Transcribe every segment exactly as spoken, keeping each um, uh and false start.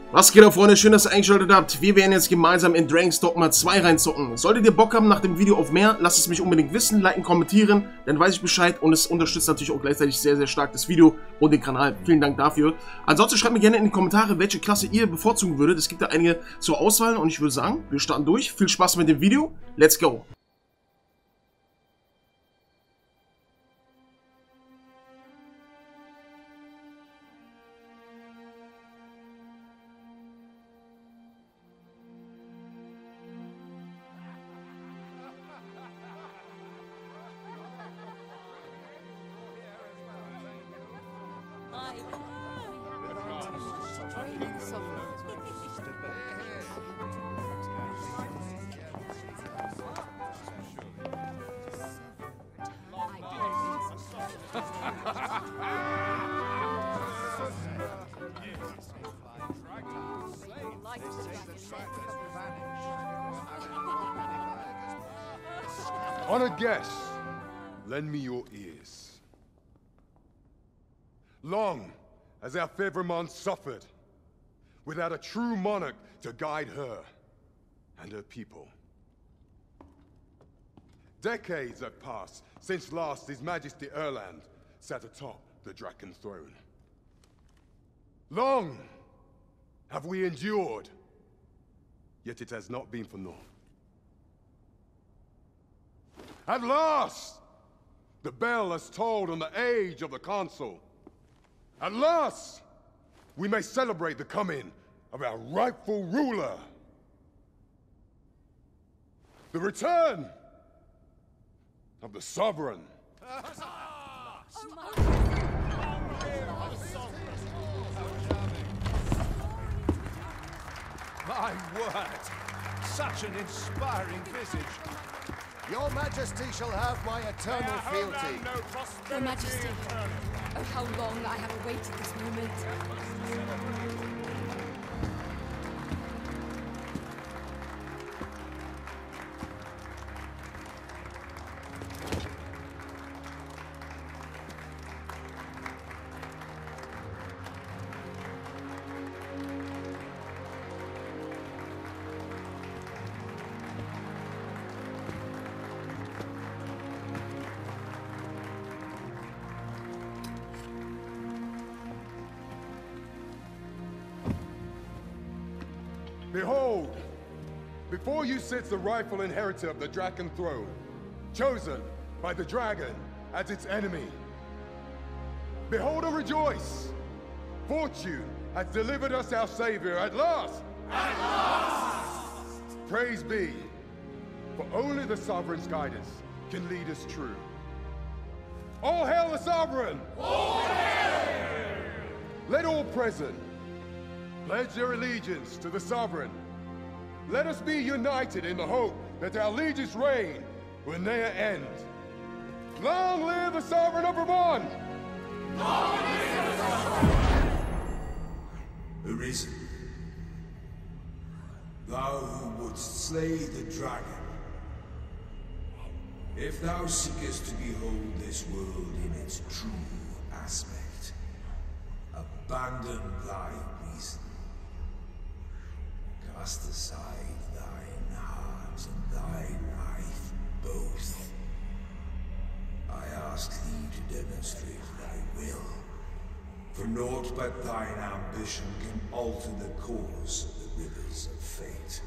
Was geht auf, Freunde? Schön, dass ihr eingeschaltet habt. Wir werden jetzt gemeinsam in Dragon's Dogma zwei reinzocken. Solltet ihr Bock haben nach dem Video auf mehr, lasst es mich unbedingt wissen, liken, kommentieren, dann weiß ich Bescheid und es unterstützt natürlich auch gleichzeitig sehr, sehr stark das Video und den Kanal. Vielen Dank dafür. Ansonsten schreibt mir gerne in die Kommentare, welche Klasse ihr bevorzugen würdet. Es gibt da einige zur Auswahl und ich würde sagen, wir starten durch. Viel Spaß mit dem Video. Let's go! On a guess, lend me your ears. Long has our Fevrimon suffered, without a true monarch to guide her and her people. Decades have passed since last His Majesty Erland sat atop the Draken throne. Long have we endured, yet it has not been for naught. At last, the bell has tolled on the age of the Council. At last, we may celebrate the coming of our rightful ruler. The return of the Sovereign. My word! Such an inspiring visage. Your Majesty shall have my eternal fealty. Your Majesty, oh how long I have awaited this moment. Behold, before you sits the rightful inheritor of the Draken throne, chosen by the dragon as its enemy. Behold and rejoice! Fortune has delivered us our savior at last! At last! Praise be, for only the Sovereign's guidance can lead us true. All hail the Sovereign! All hail! Let all present pledge their allegiance to the Sovereign. Let us be united in the hope that our liege's reign will ne'er end. Long live the Sovereign of Vermont! Long live the Sovereign! Arisen, thou who wouldst slay the dragon, if thou seekest to behold this world in its true aspect, abandon thy reason. Cast aside thine heart and thy life both. I ask thee to demonstrate thy will, for naught but thine ambition can alter the course of the rivers of fate.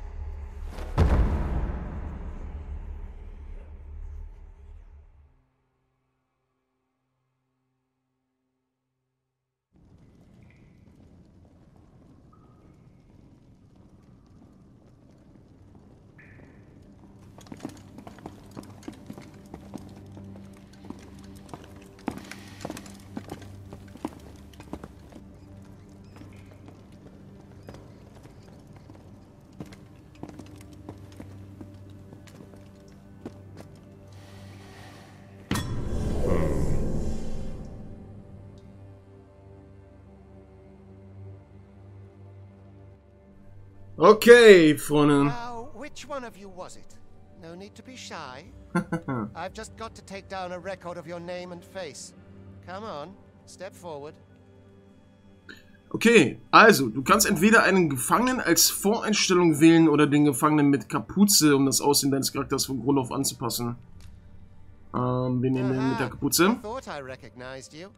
Okay, Freunde. Now, which one of you was it? No need to be shy. I've just got to take down a record of your name and face. Come on, step forward. Okay, also, du kannst entweder einen Gefangenen als Voreinstellung wählen oder den Gefangenen mit Kapuze, um das Aussehen deines Charakters von Grund auf anzupassen. Ähm, wir nehmen den mit der Kapuze. Thought I recognized you.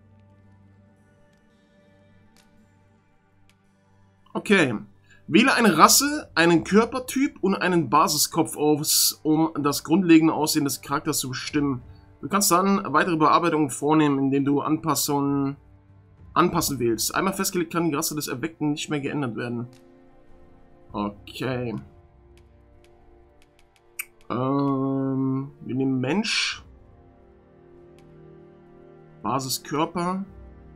Okay. Wähle eine Rasse, einen Körpertyp und einen Basiskopf aus, um das grundlegende Aussehen des Charakters zu bestimmen. Du kannst dann weitere Bearbeitungen vornehmen, indem du Anpassungen anpassen wählst. Einmal festgelegt kann die Rasse des Erweckten nicht mehr geändert werden. Okay. Ähm, wir nehmen Mensch. Basiskörper.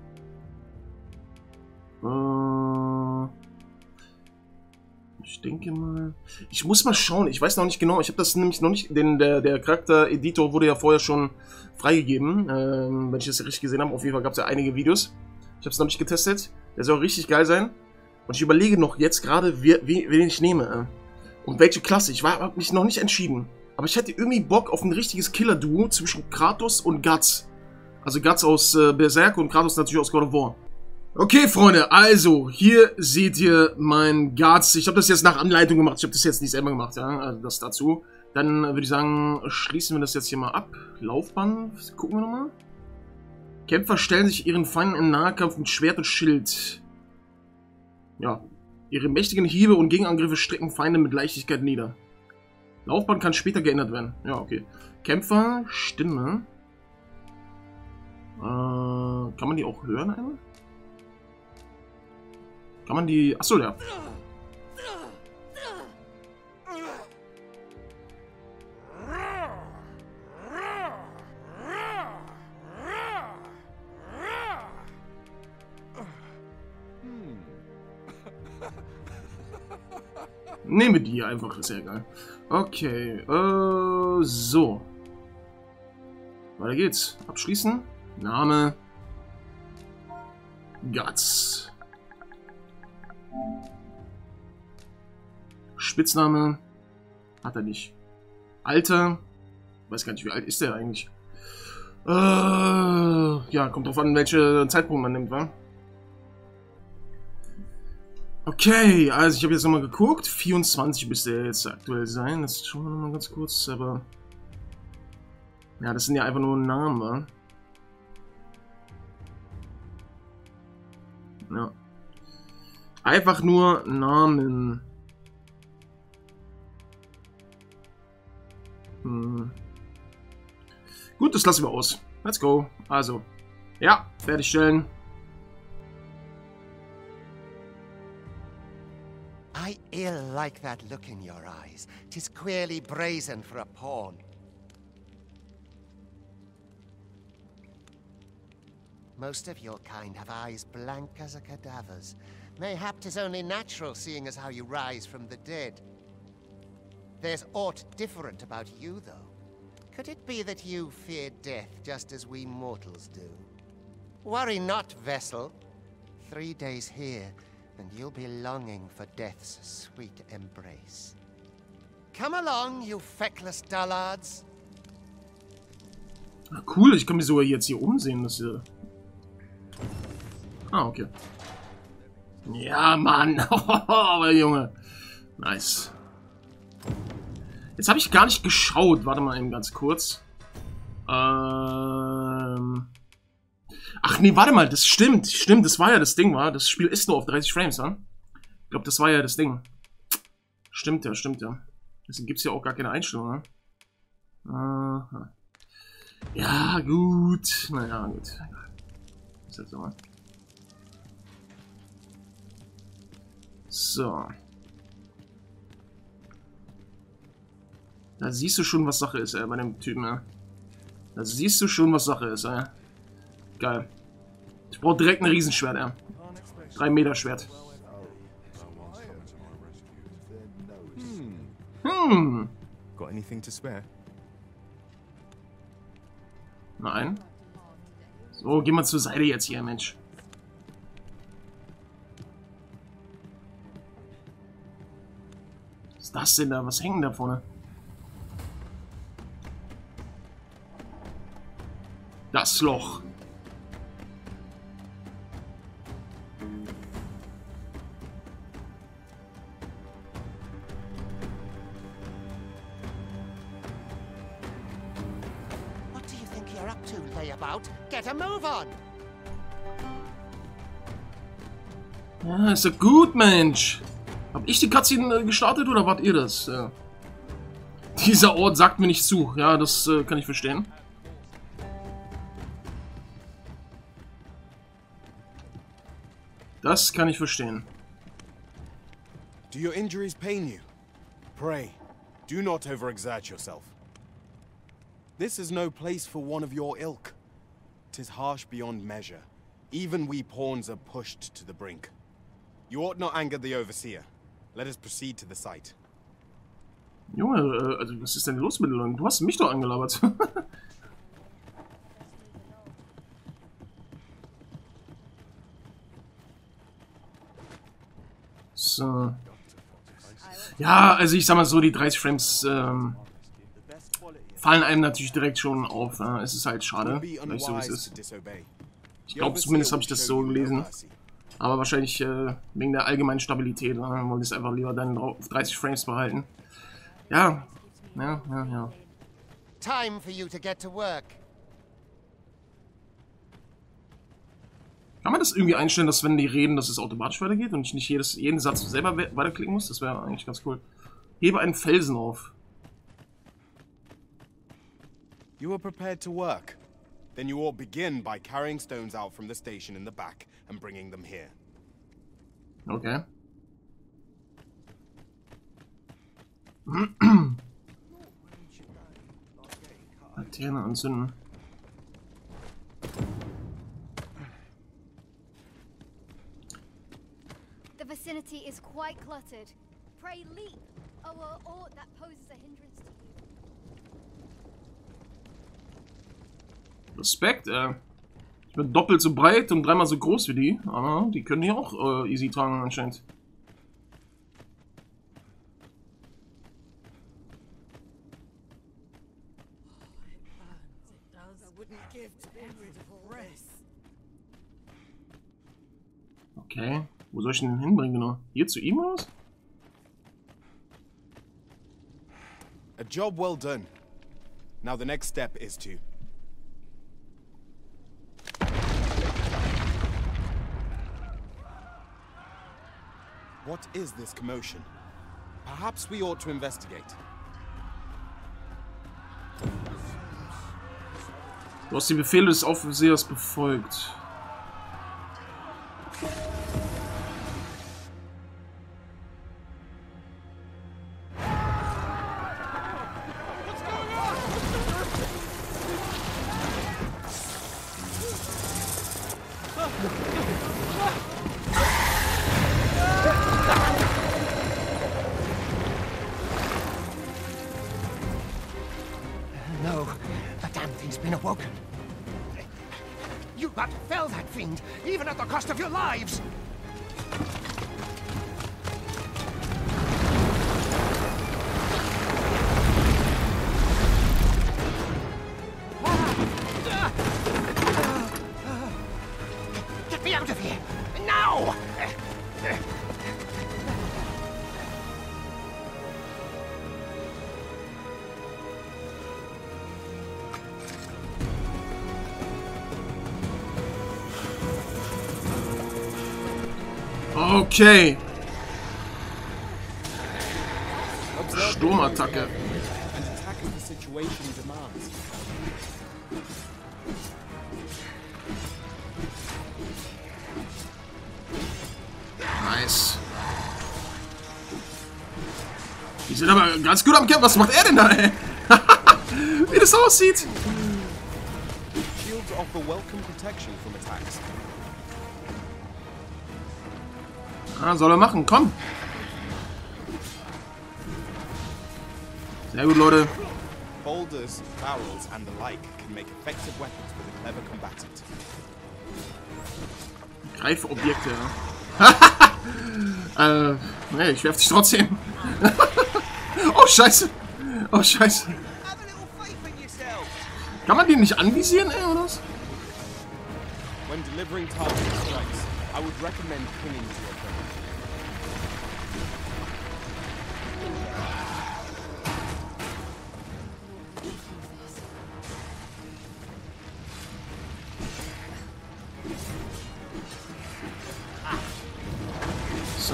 Äh, ich denke mal... Ich muss mal schauen. Ich weiß noch nicht genau. Ich habe das nämlich noch nicht... Denn der, der Charakter-Editor wurde ja vorher schon freigegeben. Ähm, wenn ich das richtig gesehen habe. Auf jeden Fall gab es ja einige Videos. Ich habe es noch nicht getestet. Der soll richtig geil sein. Und ich überlege noch jetzt gerade, wen ich nehme. Und welche Klasse. Ich habe mich noch nicht entschieden. Aber ich hätte irgendwie Bock auf ein richtiges Killer-Duo zwischen Kratos und Guts. Also Guts aus äh, Berserk und Kratos natürlich aus God of War. Okay, Freunde. Also, hier seht ihr mein Guts. Ich habe das jetzt nach Anleitung gemacht. Ich habe das jetzt nicht selber gemacht. Ja? Also das dazu. Dann äh, würde ich sagen, schließen wir das jetzt hier mal ab. Laufbahn. Gucken wir nochmal. Kämpfer stellen sich ihren Feinden im Nahkampf mit Schwert und Schild. Ja. Ihre mächtigen Hiebe und Gegenangriffe strecken Feinde mit Leichtigkeit nieder. Laufbahn kann später geändert werden. Ja, okay. Kämpfer, Stimme. Äh, kann man die auch hören einmal? Kann man die... Achso, ja. Nehme die einfach, ist ja egal. Okay, äh, so. Weiter geht's. Abschließen. Name. Guts. Spitzname. Hat er nicht. Alter. Weiß gar nicht, wie alt ist der eigentlich. Äh, ja, kommt drauf an, welchen Zeitpunkt man nimmt, wa? Okay, also ich habe jetzt nochmal geguckt. vierundzwanzig müsste er jetzt aktuell sein. Das schauen wir nochmal ganz kurz, aber... Ja, das sind ja einfach nur Namen, wa? Ja. Einfach nur Namen. Hm. Gut, das lassen wir aus. Let's go. Also, ja, fertigstellen. I ill like that look in your eyes. 'Tis queerly brazen for a pawn. Most of your kind have eyes blank as a cadaver's. Mayhap 'tis only natural, seeing as how you rise from the dead. There's aught different about you, though. Could it be that you fear death just as we mortals do? Worry not, vessel. Three days here, and you'll be longing for death's sweet embrace. Come along, you feckless dullards. Ah, cool, ich kann mich sogar jetzt hier umsehen. Das hier... Ah, okay. Ja, Mann. Aber Junge. Nice. Jetzt habe ich gar nicht geschaut. Warte mal eben ganz kurz. Ähm... Ach nee, warte mal, das stimmt. Stimmt, das war ja das Ding, war. Das Spiel ist nur auf dreißig Frames, wa? Ich glaube, das war ja das Ding. Stimmt ja, stimmt ja. Deswegen gibt es ja auch gar keine Einstellung, ne? Aha. Ja, gut. Naja, gut. Das jetzt mal. So. Da siehst du schon, was Sache ist, ey, bei dem Typen, ja. Da siehst du schon, was Sache ist, ey. Geil. Ich brauche direkt ein Riesenschwert, ja. drei Meter Schwert. Hm. Got anything to spare? Nein. So, geh mal zur Seite jetzt hier, Mensch. Was ist das denn da? Was hängt da vorne? Das Loch. two layabout. Get a move on. Ja, ist ja gut, Mensch. Hab ich die Cutscene äh, gestartet oder wart ihr das? Ja. Dieser Ort sagt mir nicht zu. Ja, das äh, kann ich verstehen. Das kann ich verstehen. Do your injuries pain you? Pray, do not overexert yourself. This is no place for one of your ilk. 'Tis harsh beyond measure. Even we pawns are pushed to the brink. You ought not anger the Overseer. Let us proceed to the site. Junge, äh, also was ist denn los mit dir? Du hast mich doch angelabert. So. Ja, also ich sag mal so, die dreißig Frames ähm, fallen einem natürlich direkt schon auf. Äh, es ist halt schade, weil es so wie es ist. Ich glaube, zumindest habe ich das so gelesen. Aber wahrscheinlich äh, wegen der allgemeinen Stabilität. Äh, wollte ich es einfach lieber dann auf dreißig Frames behalten. Ja, ja, ja, ja. Time for you to get to work. Kann man das irgendwie einstellen, dass wenn die reden, dass es automatisch weitergeht und ich nicht jedes, jeden Satz selber we weiterklicken muss? Das wäre eigentlich ganz cool. Hebe einen Felsen auf. You are prepared to work. Then you ought begin by carrying stones out from the station in the back and bringing them here. Okay. Laterne anzünden. The vicinity is quite cluttered. Pray leap, or aught that poses a hindrance to you. Respekt, äh. Ich bin doppelt so breit und dreimal so groß wie die, aber die können die auch äh, easy tragen anscheinend. Okay, wo soll ich denn hinbringen genau? Hier zu ihm aus? A job well done. Now the next step is to... What is this commotion? Perhaps we ought to investigate. Du hast die Befehle des Aufsehers befolgt. No, the damn thing's been awoken. You got to fell that fiend, even at the cost of your lives! Get me out of here! Now! Okay. Sturmattacke. Nice. Die sind aber ganz gut am Kämpfen. Was macht er denn da, ey? Wie das aussieht. Shields offer welcome protection from attacks. Ah, soll er machen, komm! Sehr gut, Leute. Boulders, barrels and the like can make effective weapons for the clever combatant. Greifobjekte, ja. äh, nee, ich werf dich trotzdem. Oh, scheiße. Oh, scheiße. Kann man die nicht anvisieren, ey, oder was? When delivering target strikes, I would recommend clinging to your friend. So.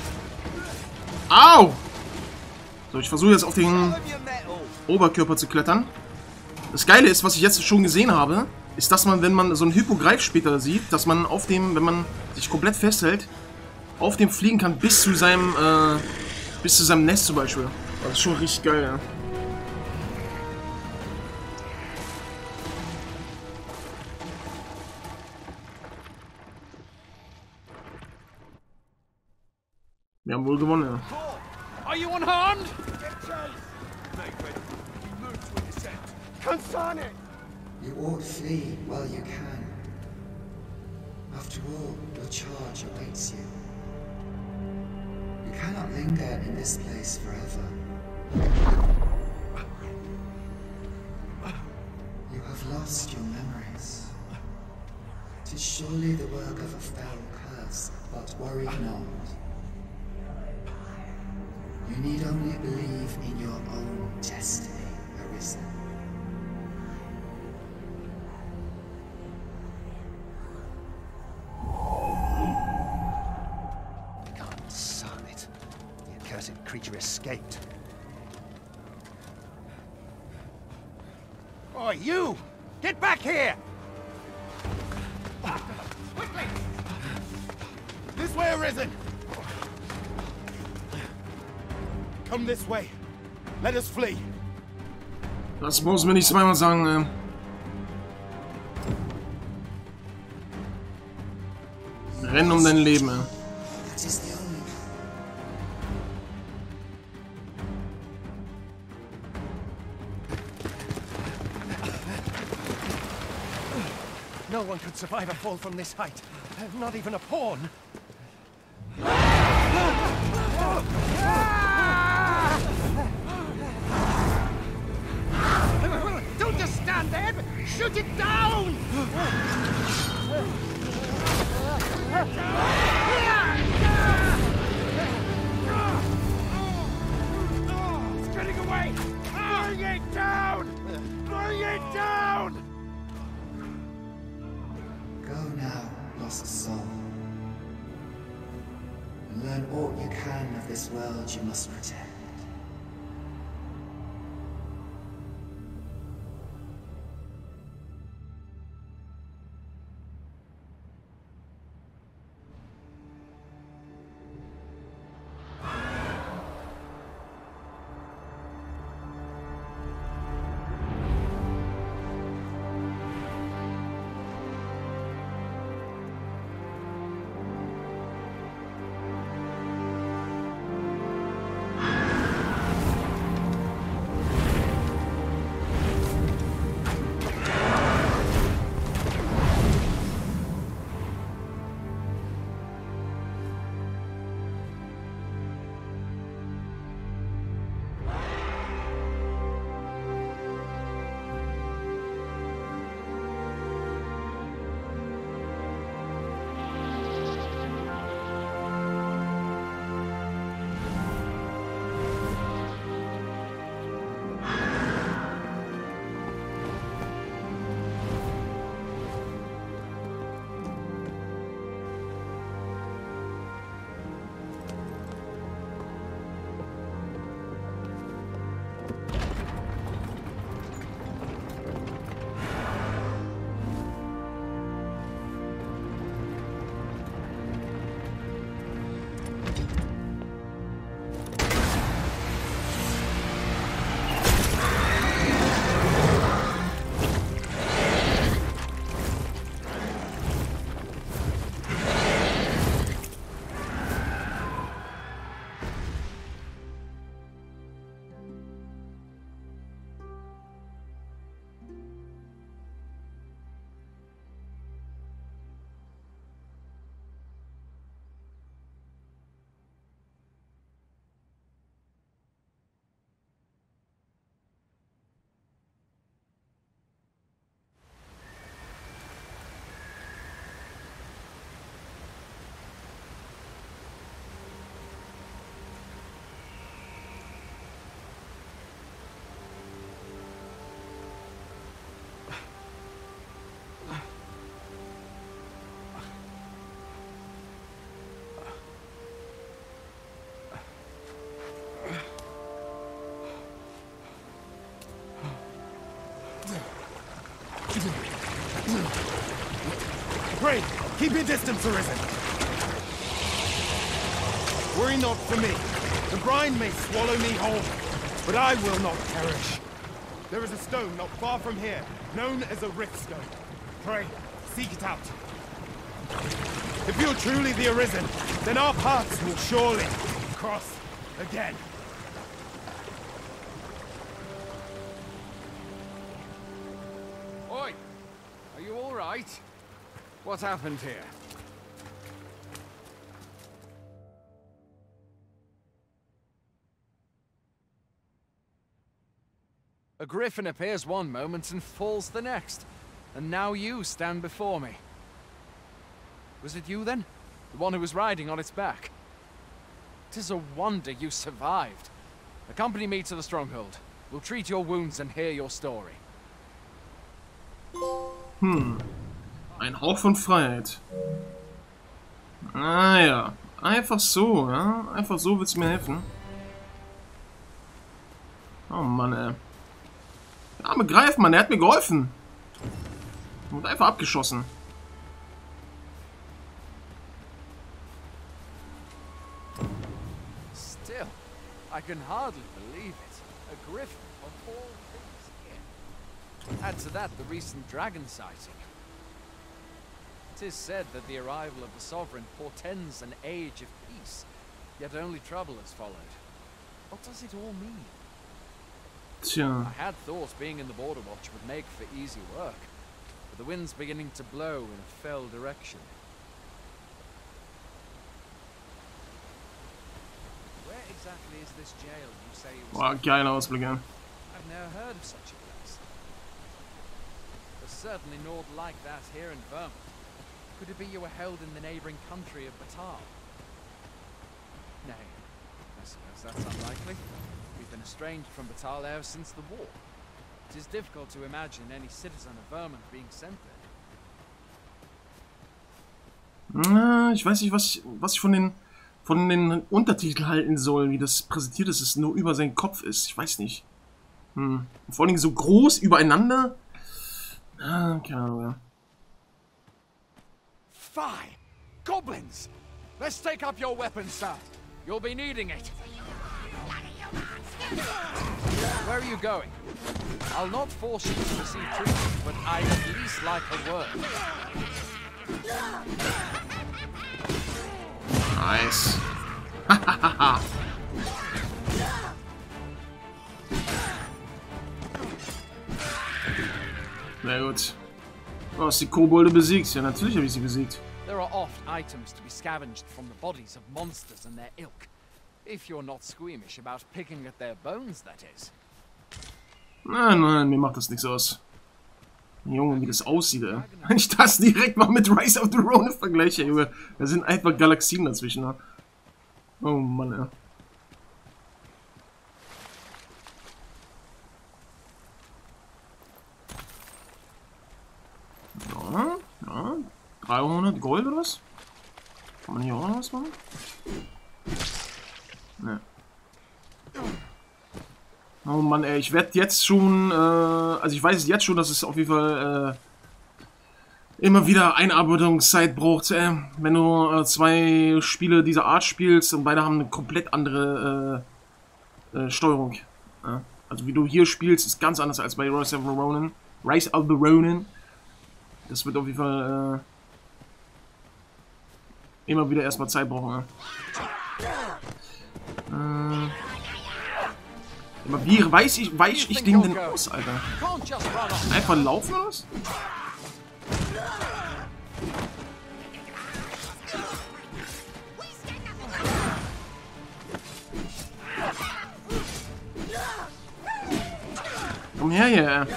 Au! So, ich versuche jetzt auf den Oberkörper zu klettern. Das Geile ist, was ich jetzt schon gesehen habe, ist, dass man, wenn man so einen Hippogreif später sieht, dass man auf dem, wenn man sich komplett festhält, auf dem fliegen kann bis zu seinem, äh, bis zu seinem Nest zum Beispiel. Das ist schon richtig geil, ja. Wir haben wohl gewonnen, ja. Are you unharmed? You ought flee while you can. After all, your charge awaits you. You cannot linger in this place forever. You have lost your memories. 'Tis surely the work of a foul curse, but worry not. You need only believe in your own destiny, Arisen. Son it. The accursed creature escaped. Oh, you! Get back here! Quickly! This way, Arisen! Come this way. Let us flee. Das muss man nicht zweimal sagen, äh. Rennen um dein Leben, äh. That is the only... No one could survive a fall from this height. Not even a pawn. Don't just stand there! Shoot it down! It's getting away! Bring it down! Bring it down! Go now, lost soul. And learn all you can of this world you must protect. Keep your distance, Arisen. Worry not for me. The brine may swallow me whole, but I will not perish. There is a stone not far from here, known as a Rift Stone. Pray, seek it out. If you're truly the Arisen, then our paths will surely cross again. Oi! Are you all right? What happened here? A griffin appears one moment and falls the next. And now you stand before me. Was it you then? The one who was riding on its back? 'Tis a wonder you survived. Accompany me to the stronghold. We'll treat your wounds and hear your story. Hm. Ein Hauch von Freiheit. Ah ja. Einfach so, ja. Einfach so willst du mir helfen. Oh Mann, ey. Der arme Greifmann, der hat mir geholfen. Und einfach abgeschossen. Still, I can hardly believe it. A griffin of all things here. Add to that the recent dragon sighting. It is said that the arrival of the Sovereign portends an age of peace, yet only trouble has followed. What does it all mean? Tja. I had thought being in the Border Watch would make for easy work, but the wind's beginning to blow in a fell direction. Where exactly is this jail you say you was? Boah, geiler Ausblick, ja. I've never heard of such a place. There's certainly naught like that here in Vermont. Could it be you were held in the neighboring country of Batal? Nay, I suppose that's unlikely. We've been estranged from Batal ever since the war. It is difficult to imagine any citizen of Vermont being sent there. Na, ich weiß nicht, was ich, was ich von den von den Untertiteln halten soll, wie das präsentiert ist, dass es nur über seinen Kopf ist. Ich weiß nicht. Hm. Vor allem so groß übereinander. Ah, keine Ahnung, ja. Fie! Goblins! Let's take up your weapons, sir. You'll be needing it. Where are you going? I'll not force you to receive treatment, but I'd at least like a word. Nice. Sehr gut. Du hast die Kobolde besiegt. Ja, natürlich habe ich sie besiegt. There are oft items to be scavenged from the bodies of monsters and their ilk. If you're not squeamish about picking at their bones, that is. Nein, nein, mir macht das nichts aus. Junge, wie das aussieht, ey. Wenn ich das direkt mal mit Rise of the Ronin vergleiche, Junge. Da sind einfach Galaxien dazwischen, ne? Oh Mann, ey. Ja, ja. dreihundert Gold oder was? Kann man hier auch noch was machen? Ne. Oh Mann, ey, ich werde jetzt schon, äh, also ich weiß jetzt schon, dass es auf jeden Fall äh, immer wieder Einarbeitungszeit braucht, äh, wenn du äh, zwei Spiele dieser Art spielst und beide haben eine komplett andere äh, äh, Steuerung. Ja? Also wie du hier spielst, ist ganz anders als bei Rise of the Ronin. Rise of the Ronin. Das wird auf jeden Fall äh, immer wieder erstmal Zeit brauchen. Ja? Äh, Aber wie weiß ich, weiß ich den denn aus, Alter? Einfach laufen oder was? Komm her hier.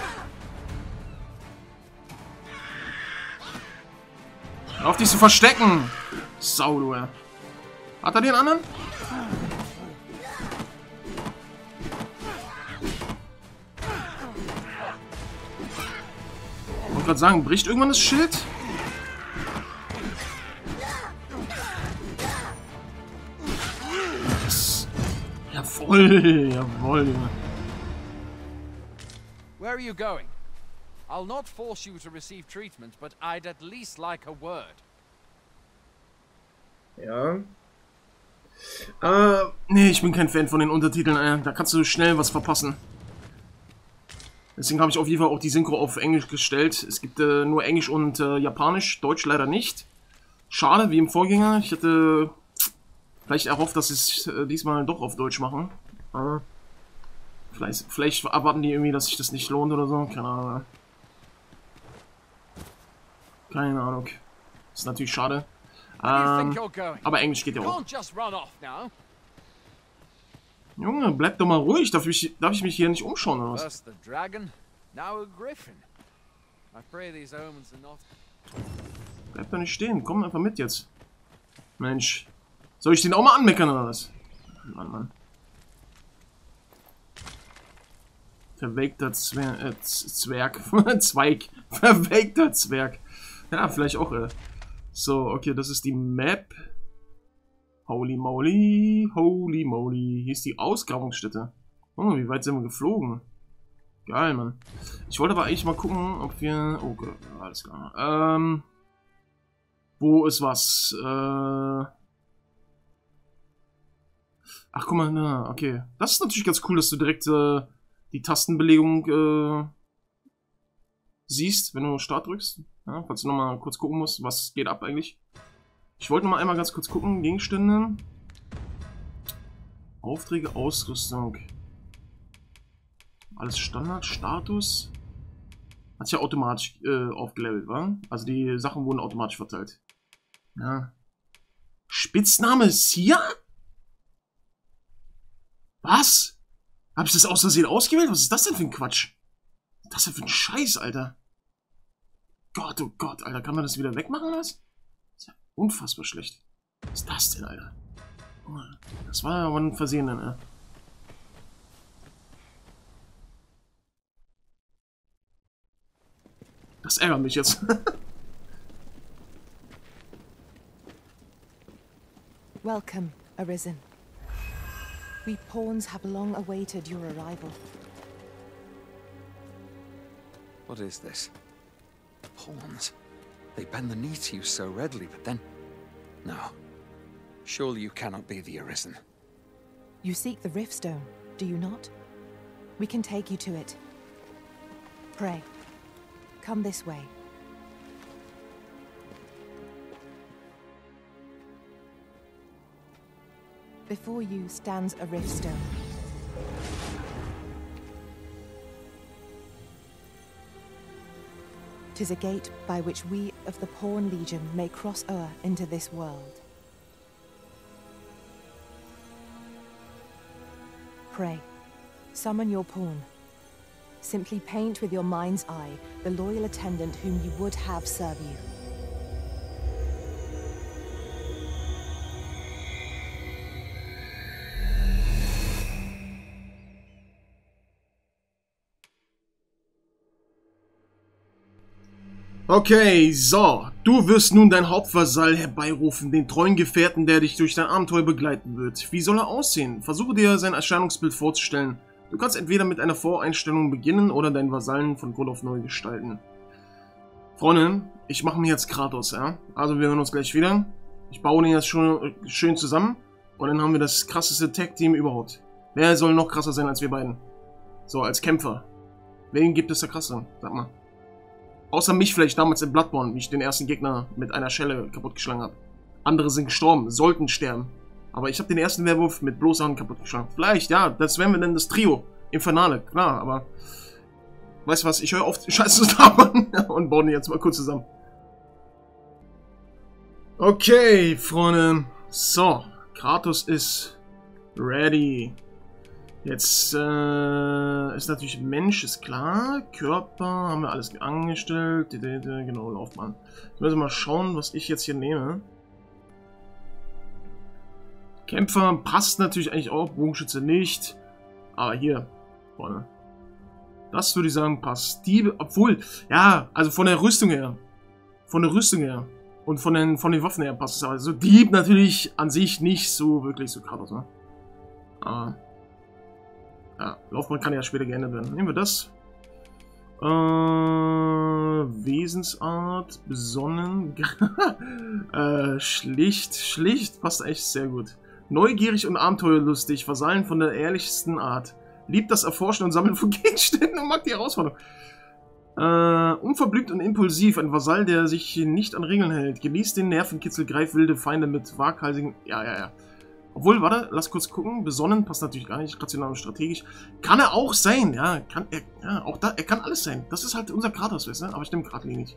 Hör auf dich zu verstecken. Sau, du. Hat er den anderen? Ich wollte gerade sagen, bricht irgendwann das Schild? Yes. Jawohl, jawohl. Where are you going? I'll not force you to receive treatment, but I'd at least like a word. Ja. Äh, nee, ich bin kein Fan von den Untertiteln, äh, da kannst du schnell was verpassen. Deswegen habe ich auf jeden Fall auch die Synchro auf Englisch gestellt. Es gibt äh, nur Englisch und äh, Japanisch, Deutsch leider nicht. Schade, wie im Vorgänger. Ich hätte vielleicht erhofft, dass sie es äh, diesmal doch auf Deutsch machen. Aber vielleicht, vielleicht erwarten die irgendwie, dass sich das nicht lohnt oder so. Keine Ahnung. Keine Ahnung. Ist natürlich schade. Ähm, aber Englisch geht ja auch. Junge, bleib doch mal ruhig. Darf ich, darf ich mich hier nicht umschauen oder was? Bleib doch nicht stehen. Komm einfach mit jetzt. Mensch. Soll ich den auch mal anmeckern oder was? Mann, Mann. Verwelkter Zwer äh, Zwerg. Zweig. Verwelkter Zwerg. Ja, vielleicht auch, äh. So, okay, das ist die Map. Holy moly, holy moly. Hier ist die Ausgrabungsstätte. Oh, wie weit sind wir geflogen? Geil, Mann. Ich wollte aber eigentlich mal gucken, ob wir... Oh Gott, alles klar. Ähm... Wo ist was? Äh... Ach, guck mal, na, okay. Das ist natürlich ganz cool, dass du direkt äh, die Tastenbelegung äh, siehst, wenn du Start drückst. Ja, falls du nochmal kurz gucken musst, was geht ab eigentlich. Ich wollte nochmal einmal ganz kurz gucken. Gegenstände. Aufträge, Ausrüstung. Alles Standard, Status. Hat sich ja automatisch äh, aufgelevelt, wa? Also die Sachen wurden automatisch verteilt. Ja. Spitzname Sia? Was? Hab ich das aus Versehen ausgewählt? Was ist das denn für ein Quatsch? Was ist das denn für ein Scheiß, Alter? Gott, oh Gott, Alter. Kann man das wieder wegmachen, oder was? Das ist ja unfassbar schlecht. Was ist das denn, Alter? Oh, das war aber ein Versehen, ne? Das ärgert mich jetzt. Welcome, Arisen. We pawns have long awaited your arrival. What is this? Pawns? They bend the knee to you so readily, but then... No. Surely you cannot be the Arisen. You seek the Riftstone, do you not? We can take you to it. Pray. Come this way. Before you stands a Riftstone. Tis a gate by which we of the Pawn Legion may cross o'er into this world. Pray, summon your pawn. Simply paint with your mind's eye the loyal attendant whom you would have serve you. Okay, so. Du wirst nun deinen Hauptvasall herbeirufen, den treuen Gefährten, der dich durch dein Abenteuer begleiten wird. Wie soll er aussehen? Versuche dir sein Erscheinungsbild vorzustellen. Du kannst entweder mit einer Voreinstellung beginnen oder deinen Vasallen von Grund auf neu gestalten. Freunde, ich mache mir jetzt Kratos, ja? Also wir hören uns gleich wieder. Ich baue den jetzt schon schön zusammen und dann haben wir das krasseste Tag-Team überhaupt. Wer soll noch krasser sein als wir beiden? So, als Kämpfer. Wen gibt es da krasser? Sag mal. Außer mich vielleicht damals in Bloodborne, wie ich den ersten Gegner mit einer Schelle kaputtgeschlagen habe. Andere sind gestorben, sollten sterben. Aber ich habe den ersten Werwolf mit bloßer Hand kaputtgeschlagen. Vielleicht, ja, das wären wir dann das Trio. Infernale, klar, aber... Weißt du was, ich höre auf Scheiße zu labern und baue den jetzt mal kurz zusammen. Okay, Freunde. So, Kratos ist ready. Jetzt äh, ist natürlich Mensch, ist klar. Körper haben wir alles angestellt. Genau, Laufbahn. Ich muss mal schauen, was ich jetzt hier nehme. Kämpfer passt natürlich eigentlich auch. Bogenschütze nicht. Aber hier, Freunde. Das würde ich sagen, passt. Diebe, obwohl, ja, also von der Rüstung her. Von der Rüstung her. Und von den, von den Waffen her passt es. Aber so Dieb natürlich an sich nicht so wirklich so Kratos, ne? Aber. Ja, Laufbahn kann ja später geändert werden. Nehmen wir das. Äh, Wesensart, besonnen, äh, schlicht, schlicht, passt echt sehr gut. Neugierig und abenteuerlustig, Vasallen von der ehrlichsten Art. Liebt das Erforschen und Sammeln von Gegenständen und mag die Herausforderung. Äh, unverblümt und impulsiv, ein Vasall, der sich nicht an Regeln hält. Genießt den Nervenkitzel, greift wilde Feinde mit waghalsigen... Ja, ja, ja. Obwohl, warte, lass kurz gucken. Besonnen passt natürlich gar nicht. Rational und strategisch. Kann er auch sein, ja. Kann er, ja, auch da, er kann alles sein. Das ist halt unser Kratos, weißt du? Aber ich nehme geradlinig.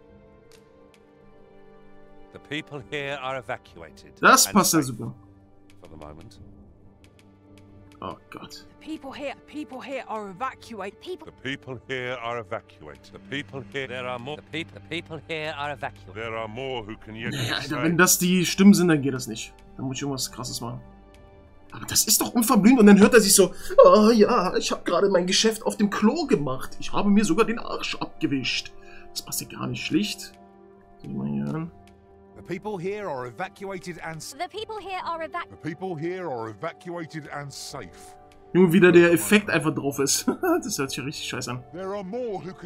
The people here are evacuated. Das passt ja super. For the moment. Oh Gott. The people here, people here are evacuated. People. The people here are evacuated. The people here. There are more. The people. The people here are evacuated. There are more who can yet. Ja, Alter, wenn das die Stimmen sind, dann geht das nicht. Dann muss ich irgendwas Krasses machen. Aber das ist doch unverblümt. Und dann hört er sich so, oh ja, ich habe gerade mein Geschäft auf dem Klo gemacht. Ich habe mir sogar den Arsch abgewischt. Das passt ja gar nicht schlicht. Soll ich mal hier hören? The people here are evacuated and The people here are evac The people here are evacuated and safe. Nur wieder der Effekt einfach drauf ist. Das hört sich ja richtig scheiße an. There are more who can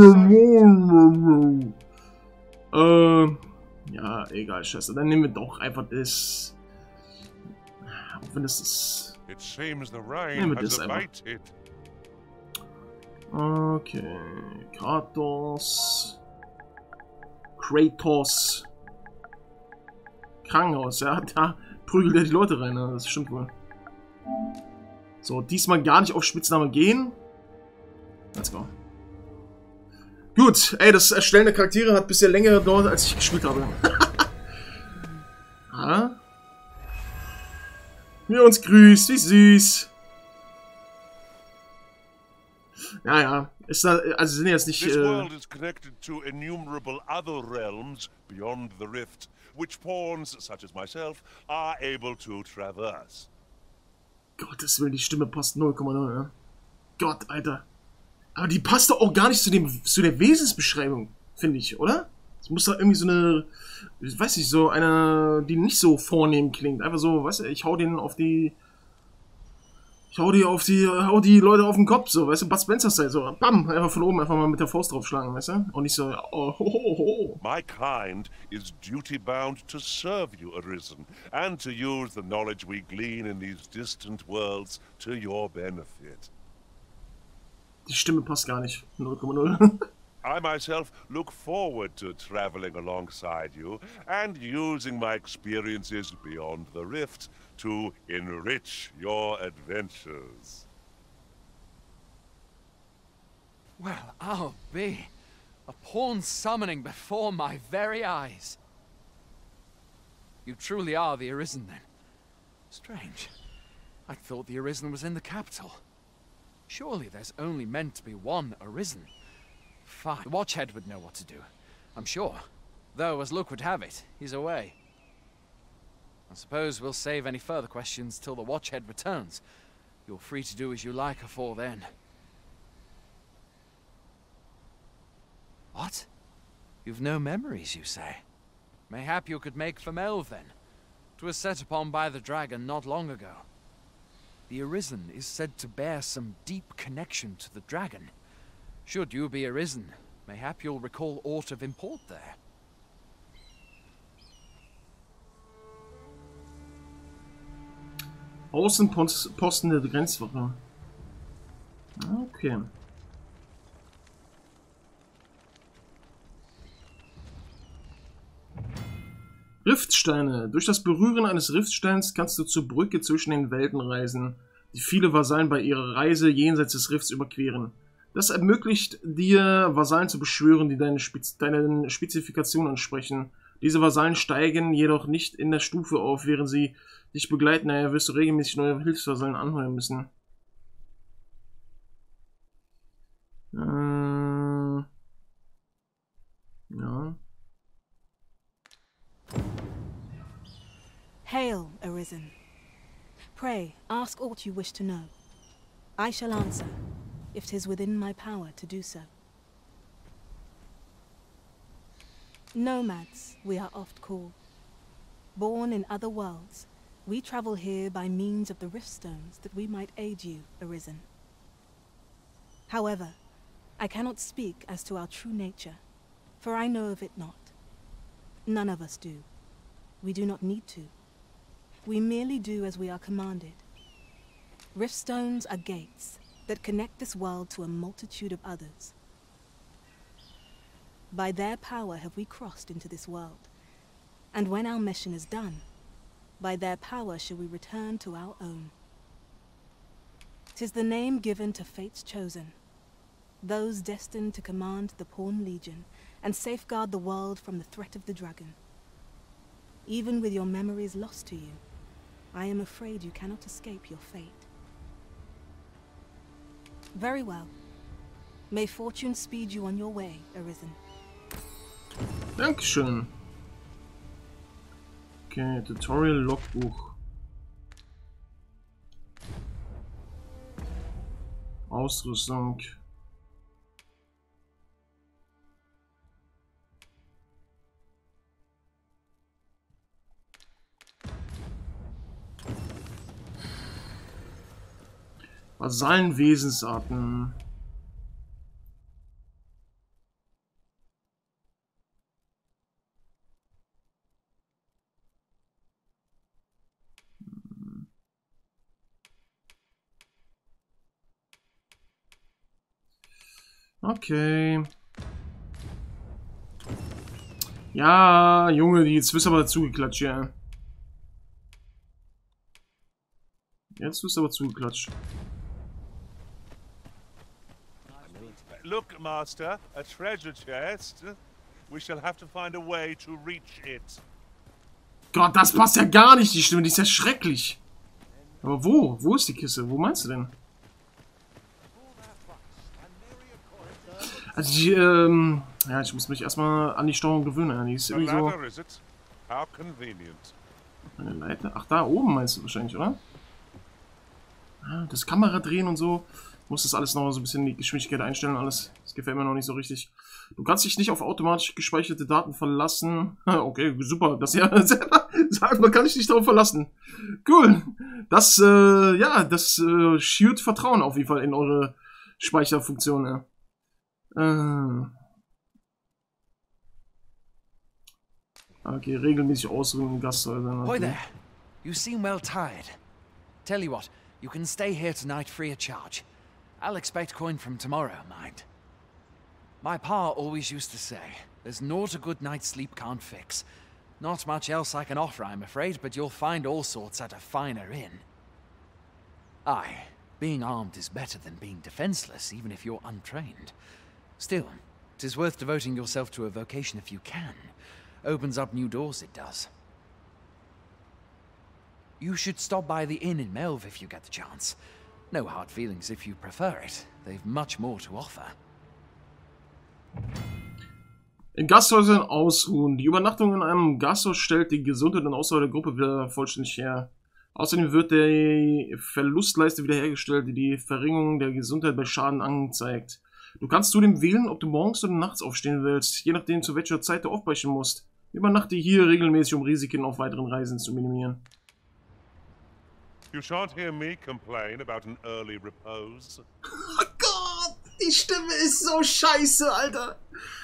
äh, ja, egal, scheiße. Dann nehmen wir doch einfach das. Auch wenn das ist. It seems the rain Nehmen wir has das einfach. abated. Okay. Kratos. Kratos. Krankenhaus, ja. Da prügelt er die Leute rein, ne? Das stimmt wohl. So, diesmal gar nicht auf Spitzname gehen. Let's go. Gut, ey, das Erstellen der Charaktere hat bisher länger gedauert, als ich gespielt habe. Ah? Wie uns grüßt, wie süß. Naja, ist da, also sind jetzt nicht. This äh, world is connected to innumerable other realms beyond the rift, which pawns such as myself are able to traverse. Gottes Willen, die Stimme passt null Komma null, ne? Gott, Alter. Aber die passt doch auch gar nicht zu dem, zu der Wesensbeschreibung, finde ich, oder? Es muss doch irgendwie so eine, ich weiß nicht, so eine, die nicht so vornehm klingt. Einfach so, weißt du, ich hau den auf die, ich hau die auf die, hau die Leute auf den Kopf, so, weißt du, Bud Spencer-Style, so, bam, einfach von oben, einfach mal mit der Faust draufschlagen, weißt du? Und nicht so, oh, ho, ho, ho. My kind is duty-bound to serve you, Arisen, and to use the knowledge we glean in these distant worlds to your benefit. Die Stimme passt gar nicht, null Komma null. I myself look forward to traveling alongside you and using my experiences beyond the rift to enrich your adventures. Well, I'll be. A pawn summoning before my very eyes. You truly are the Arisen, then. Strange. I thought the Arisen was in the capital. Surely there's only meant to be one Arisen. Fine. The Watchhead would know what to do, I'm sure. Though, as luck would have it, he's away. I suppose we'll save any further questions till the Watchhead returns. You're free to do as you like afore then. What? You've no memories, you say? Mayhap you could make for Melve, then. 'Twas set upon by the dragon not long ago. The Arisen is said to bear some deep connection to the dragon. Should you be Arisen, mayhap you'll recall aught of import there. Außenposten der Grenzwache. Okay. Riftsteine. Durch das Berühren eines Riftsteins kannst du zur Brücke zwischen den Welten reisen, die viele Vasallen bei ihrer Reise jenseits des Rifts überqueren. Das ermöglicht dir, Vasallen zu beschwören, die deine Spez deinen Spezifikationen entsprechen. Diese Vasallen steigen jedoch nicht in der Stufe auf, während sie dich begleiten. Daher wirst du regelmäßig neue Hilfsvasallen anheuern müssen. Äh, ja. Hail, Arisen. Pray, ask aught you wish to know. I shall answer, if 'tis within my power to do so. Nomads, we are oft called. Born in other worlds, we travel here by means of the Riftstones that we might aid you, Arisen. However, I cannot speak as to our true nature, for I know of it not. None of us do. We do not need to. We merely do as we are commanded. Riftstones are gates that connect this world to a multitude of others. By their power have we crossed into this world, and when our mission is done, by their power shall we return to our own. 'Tis the name given to fate's chosen, those destined to command the Pawn Legion and safeguard the world from the threat of the dragon. Even with your memories lost to you, I am afraid you cannot escape your fate. Very well. May fortune speed you on your way, Arisen. Dankeschön. Okay, Tutorial Logbuch. Ausrüstung. Vasallen Wesensarten. Okay. Ja, Junge, jetzt wirst du aber zugeklatscht, ja. Jetzt wirst du aber zugeklatscht. Look, Master, a treasure chest. We shall have to find a way to reach it. Gott, das passt ja gar nicht, die Stimme, die ist ja schrecklich. Aber wo? Wo ist die Kiste? Wo meinst du denn? Also die, ähm, ja, ich muss mich erstmal an die Steuerung gewöhnen. Die ist irgendwie so... Eine Leiter? Ach, da oben meinst du wahrscheinlich, oder? Ah, das Kamera drehen und so. Ich muss das alles noch so ein bisschen die Geschwindigkeit einstellen, alles. Das gefällt mir noch nicht so richtig. Du kannst dich nicht auf automatisch gespeicherte Daten verlassen. Okay, super. Das ja selber sagt, man kann sich nicht darauf verlassen. Cool. Das, äh, ja, das äh, schürt Vertrauen auf jeden Fall in eure Speicherfunktion, ja. Äh. Okay, regelmäßig ausruhen in Gasthäusern. Okay. Boy there. You seem well tired. Tell you what, you can stay here tonight free of charge. I'll expect coin from tomorrow, mind. My pa always used to say, there's naught a good night's sleep can't fix. Not much else I can offer, I'm afraid, but you'll find all sorts at a finer inn. Aye, being armed is better than being defenseless, even if you're untrained. Still, 'tis worth devoting yourself to a vocation if you can. Opens up new doors, it does. You should stop by the inn in Melve if you get the chance. No hard feelings if you prefer it. They've much more to offer. In Gasthäusern ausruhen. Die Übernachtung in einem Gasthaus stellt die Gesundheit und Ausdauer der Gruppe wieder vollständig her. Außerdem wird die Verlustleiste wiederhergestellt, die die Verringerung der Gesundheit bei Schaden anzeigt. Du kannst zudem wählen, ob du morgens oder nachts aufstehen willst, je nachdem zu welcher Zeit du aufbrechen musst. Übernachte hier regelmäßig, um Risiken auf weiteren Reisen zu minimieren. You shan't hear me complain about an early repose. Oh Gott, die Stimme ist so scheiße, Alter.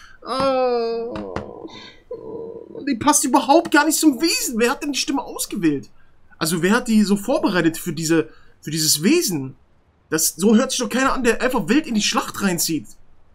Oh. Die passt überhaupt gar nicht zum Wesen. Wer hat denn die Stimme ausgewählt? Also wer hat die so vorbereitet für diese, für dieses Wesen? Das, so hört sich doch keiner an, der einfach wild in die Schlacht reinzieht.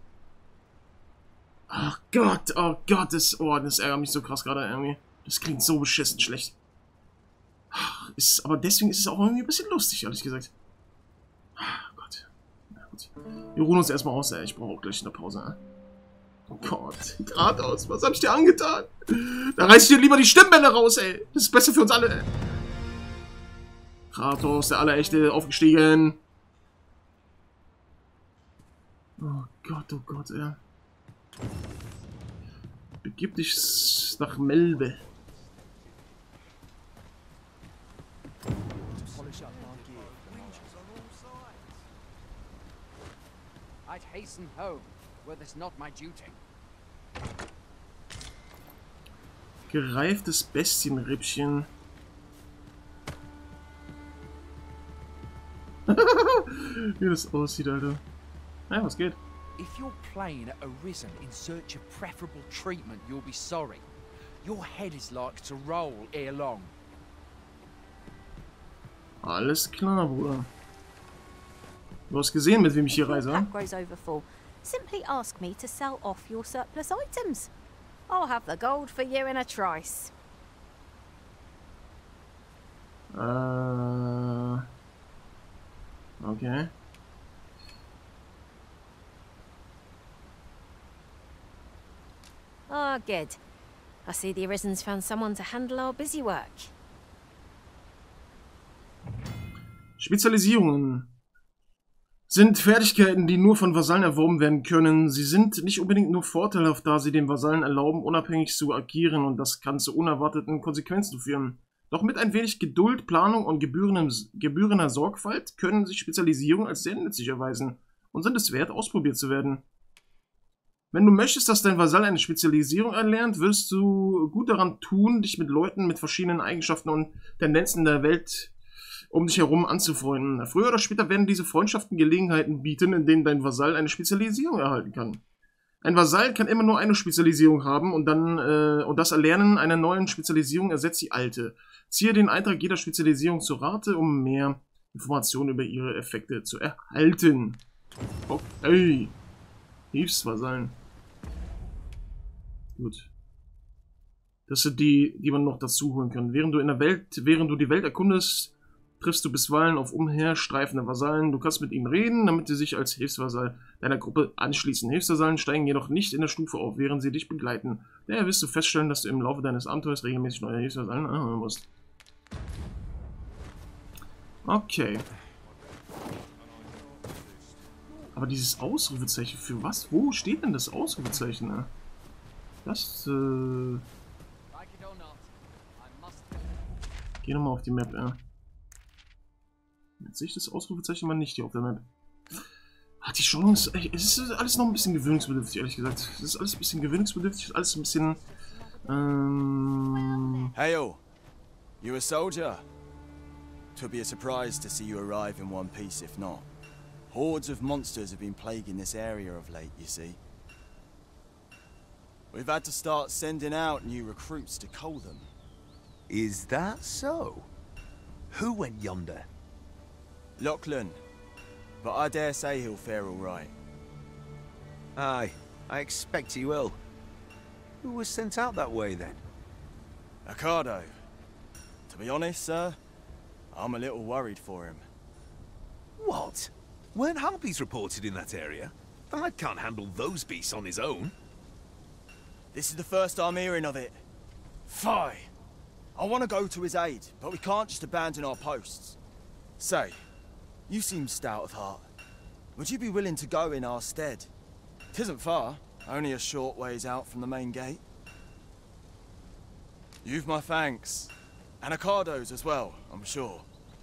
Ach Gott, oh Gott, das, oh, das ärgert mich so krass gerade irgendwie. Das klingt so beschissen schlecht. Ist, aber deswegen ist es auch irgendwie ein bisschen lustig, ehrlich gesagt. Ach Gott. Na gut. Wir ruhen uns erstmal aus, ey. Ich brauche auch gleich eine Pause, ey. Oh Gott. Geradeaus, was hab ich dir angetan? Da reiß ich dir lieber die Stimmbänder raus, ey. Das ist besser für uns alle, ey. Kratos, der Allerechte, aufgestiegen. Oh Gott, oh Gott, ey. Begib dich nach Melve. I'd hasten home, were this not my duty. Gereiftes Bestienrippchen. Wie das aussieht, Alter. Ja, was geht? If your plane arisen in search of preferable treatment, you'll be sorry. Your head is like to roll ere long. Alles klar, Bruder. Du hast gesehen, mit wem ich hier reise, That grows over full. Simply ask me to sell off your surplus items. I'll have the gold for you in a trice. Äh. Okay. Ah, good. I see the Arisens found someone to handle our busy work. Spezialisierungen sind Fertigkeiten, die nur von Vasallen erworben werden können. Sie sind nicht unbedingt nur vorteilhaft, da sie den Vasallen erlauben, unabhängig zu agieren, und das kann zu unerwarteten Konsequenzen führen. Doch mit ein wenig Geduld, Planung und gebührender Sorgfalt können sich Spezialisierungen als sehr nützlich erweisen und sind es wert, ausprobiert zu werden. Wenn du möchtest, dass dein Vasall eine Spezialisierung erlernt, wirst du gut daran tun, dich mit Leuten mit verschiedenen Eigenschaften und Tendenzen der Welt um dich herum anzufreunden. Früher oder später werden diese Freundschaften Gelegenheiten bieten, in denen dein Vasall eine Spezialisierung erhalten kann. Ein Vasall kann immer nur eine Spezialisierung haben, und dann äh, und das Erlernen einer neuen Spezialisierung ersetzt die alte. Ziehe den Eintrag jeder Spezialisierung zu Rate, um mehr Informationen über ihre Effekte zu erhalten. Okay. Hilfsvasallen. Gut. Das sind die, die man noch dazu holen kann. Während du in der Welt, während du die Welt erkundest, triffst du bisweilen auf umherstreifende Vasallen. Du kannst mit ihnen reden, damit sie sich als Hilfsvasall deiner Gruppe anschließen. Hilfsvasallen steigen jedoch nicht in der Stufe auf, während sie dich begleiten. Daher wirst du feststellen, dass du im Laufe deines Abenteuers regelmäßig neue Hilfsvasallen anhören musst. Okay. Aber dieses Ausrufezeichen, für was? Wo steht denn das Ausrufezeichen? Ne? Das, äh... Geh nochmal auf die Map, ja. Jetzt sehe ich das Ausrufezeichen mal nicht hier auf der Map. Hat die Chance... Es ist alles noch ein bisschen gewöhnungsbedürftig, ehrlich gesagt. Es ist alles ein bisschen gewöhnungsbedürftig, alles ein bisschen... Ähm... Hey, yo. You a soldier? Twould be a surprise to see you arrive in one piece, if not. Hordes of monsters have been plaguing this area of late, you see. We've had to start sending out new recruits to cull them. Is that so? Who went yonder? Lachlan. But I dare say he'll fare all right. Aye, I expect he will. Who was sent out that way, then? Ricardo. To be honest, sir, I'm a little worried for him. What? Weren't harpies reported in that area? The lad can't handle those beasts on his own. This is the first I'm hearing of it. Fie! I want to go to his aid, but we can't just abandon our posts. Say, you seem stout of heart. Would you be willing to go in our stead? 'Tisn't far, only a short ways out from the main gate. You've my thanks. And Ricardo's as well, I'm sure.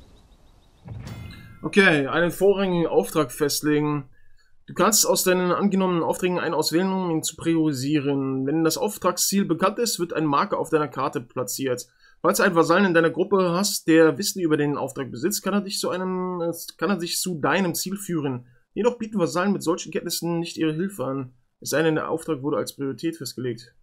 Okay, einen vorrangigen Auftrag festlegen. Du kannst aus deinen angenommenen Aufträgen einen auswählen, um ihn zu priorisieren. Wenn das Auftragsziel bekannt ist, wird ein Marker auf deiner Karte platziert. Falls du einen Vasallen in deiner Gruppe hast, der Wissen über den Auftrag besitzt, kann er dich zu einem, kann er dich zu deinem Ziel führen. Jedoch bieten Vasallen mit solchen Kenntnissen nicht ihre Hilfe an. Es sei denn, der Auftrag wurde als Priorität festgelegt.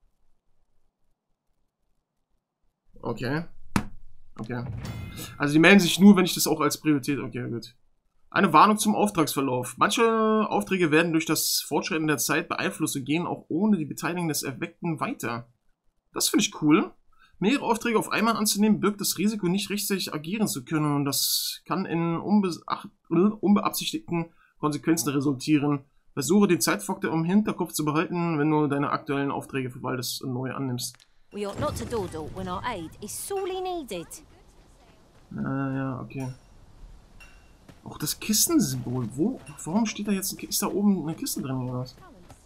Okay. Okay. Also die melden sich nur, wenn ich das auch als Priorität... Okay, gut. Eine Warnung zum Auftragsverlauf. Manche Aufträge werden durch das Fortschreiten der Zeit beeinflusst und gehen auch ohne die Beteiligung des Erweckten weiter. Das finde ich cool. Mehrere Aufträge auf einmal anzunehmen, birgt das Risiko, nicht rechtzeitig agieren zu können, und das kann in unbe unbeabsichtigten Konsequenzen resultieren. Versuche den Zeitfaktor im Hinterkopf zu behalten, wenn du deine aktuellen Aufträge verwaltest und neu annimmst. We ought not to dawdle when our aid is sorely needed. Ah, ja, okay. Auch das Kistensymbol. Wo? Warum steht da jetzt ein, ist da oben eine Kiste drin oder was?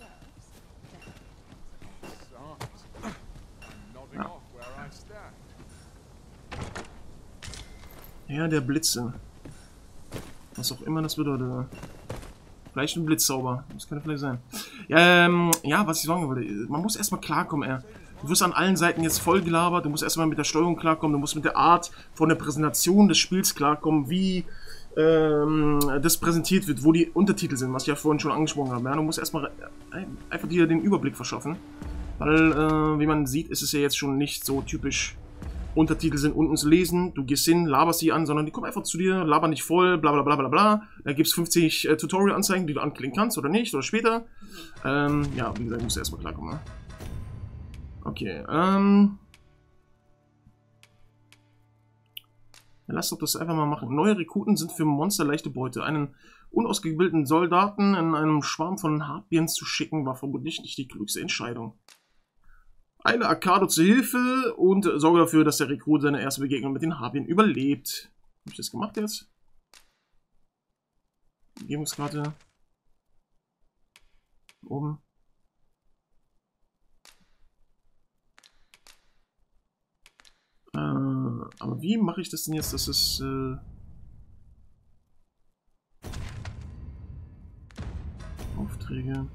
Ja. Ja, der Blitze. Was auch immer das bedeutet. Vielleicht ein Blitzzauber. Das kann vielleicht sein. Ja, ähm, ja, was ich sagen wollte. Man muss erstmal klarkommen, ey. Du wirst an allen Seiten jetzt voll gelabert. Du musst erstmal mit der Steuerung klarkommen. Du musst mit der Art von der Präsentation des Spiels klarkommen. Wie ähm, das präsentiert wird, wo die Untertitel sind, was ich ja vorhin schon angesprochen habe. Ja, du musst erstmal einfach dir den Überblick verschaffen. Weil, äh, wie man sieht, ist es ja jetzt schon nicht so typisch. Untertitel sind unten zu lesen, du gehst hin, laberst die an, sondern die kommen einfach zu dir, labern nicht voll, bla bla bla bla bla. Da gibt es fünfzig äh, Tutorial-Anzeigen, die du anklicken kannst oder nicht, oder später. Ähm, ja, wie gesagt, musst du erstmal klarkommen. Ne? Okay, ähm... ja, lass doch das einfach mal machen. Neue Rekruten sind für Monster leichte Beute. Einen unausgebildeten Soldaten in einem Schwarm von Harpien zu schicken, war vermutlich nicht die klügste Entscheidung. Eile Arcado zur Hilfe und sorge dafür, dass der Rekrut seine erste Begegnung mit den Harpien überlebt. Habe ich das gemacht jetzt? Umgebungskarte. Oben. Äh, aber wie mache ich das denn jetzt, dass es... Äh Aufträge...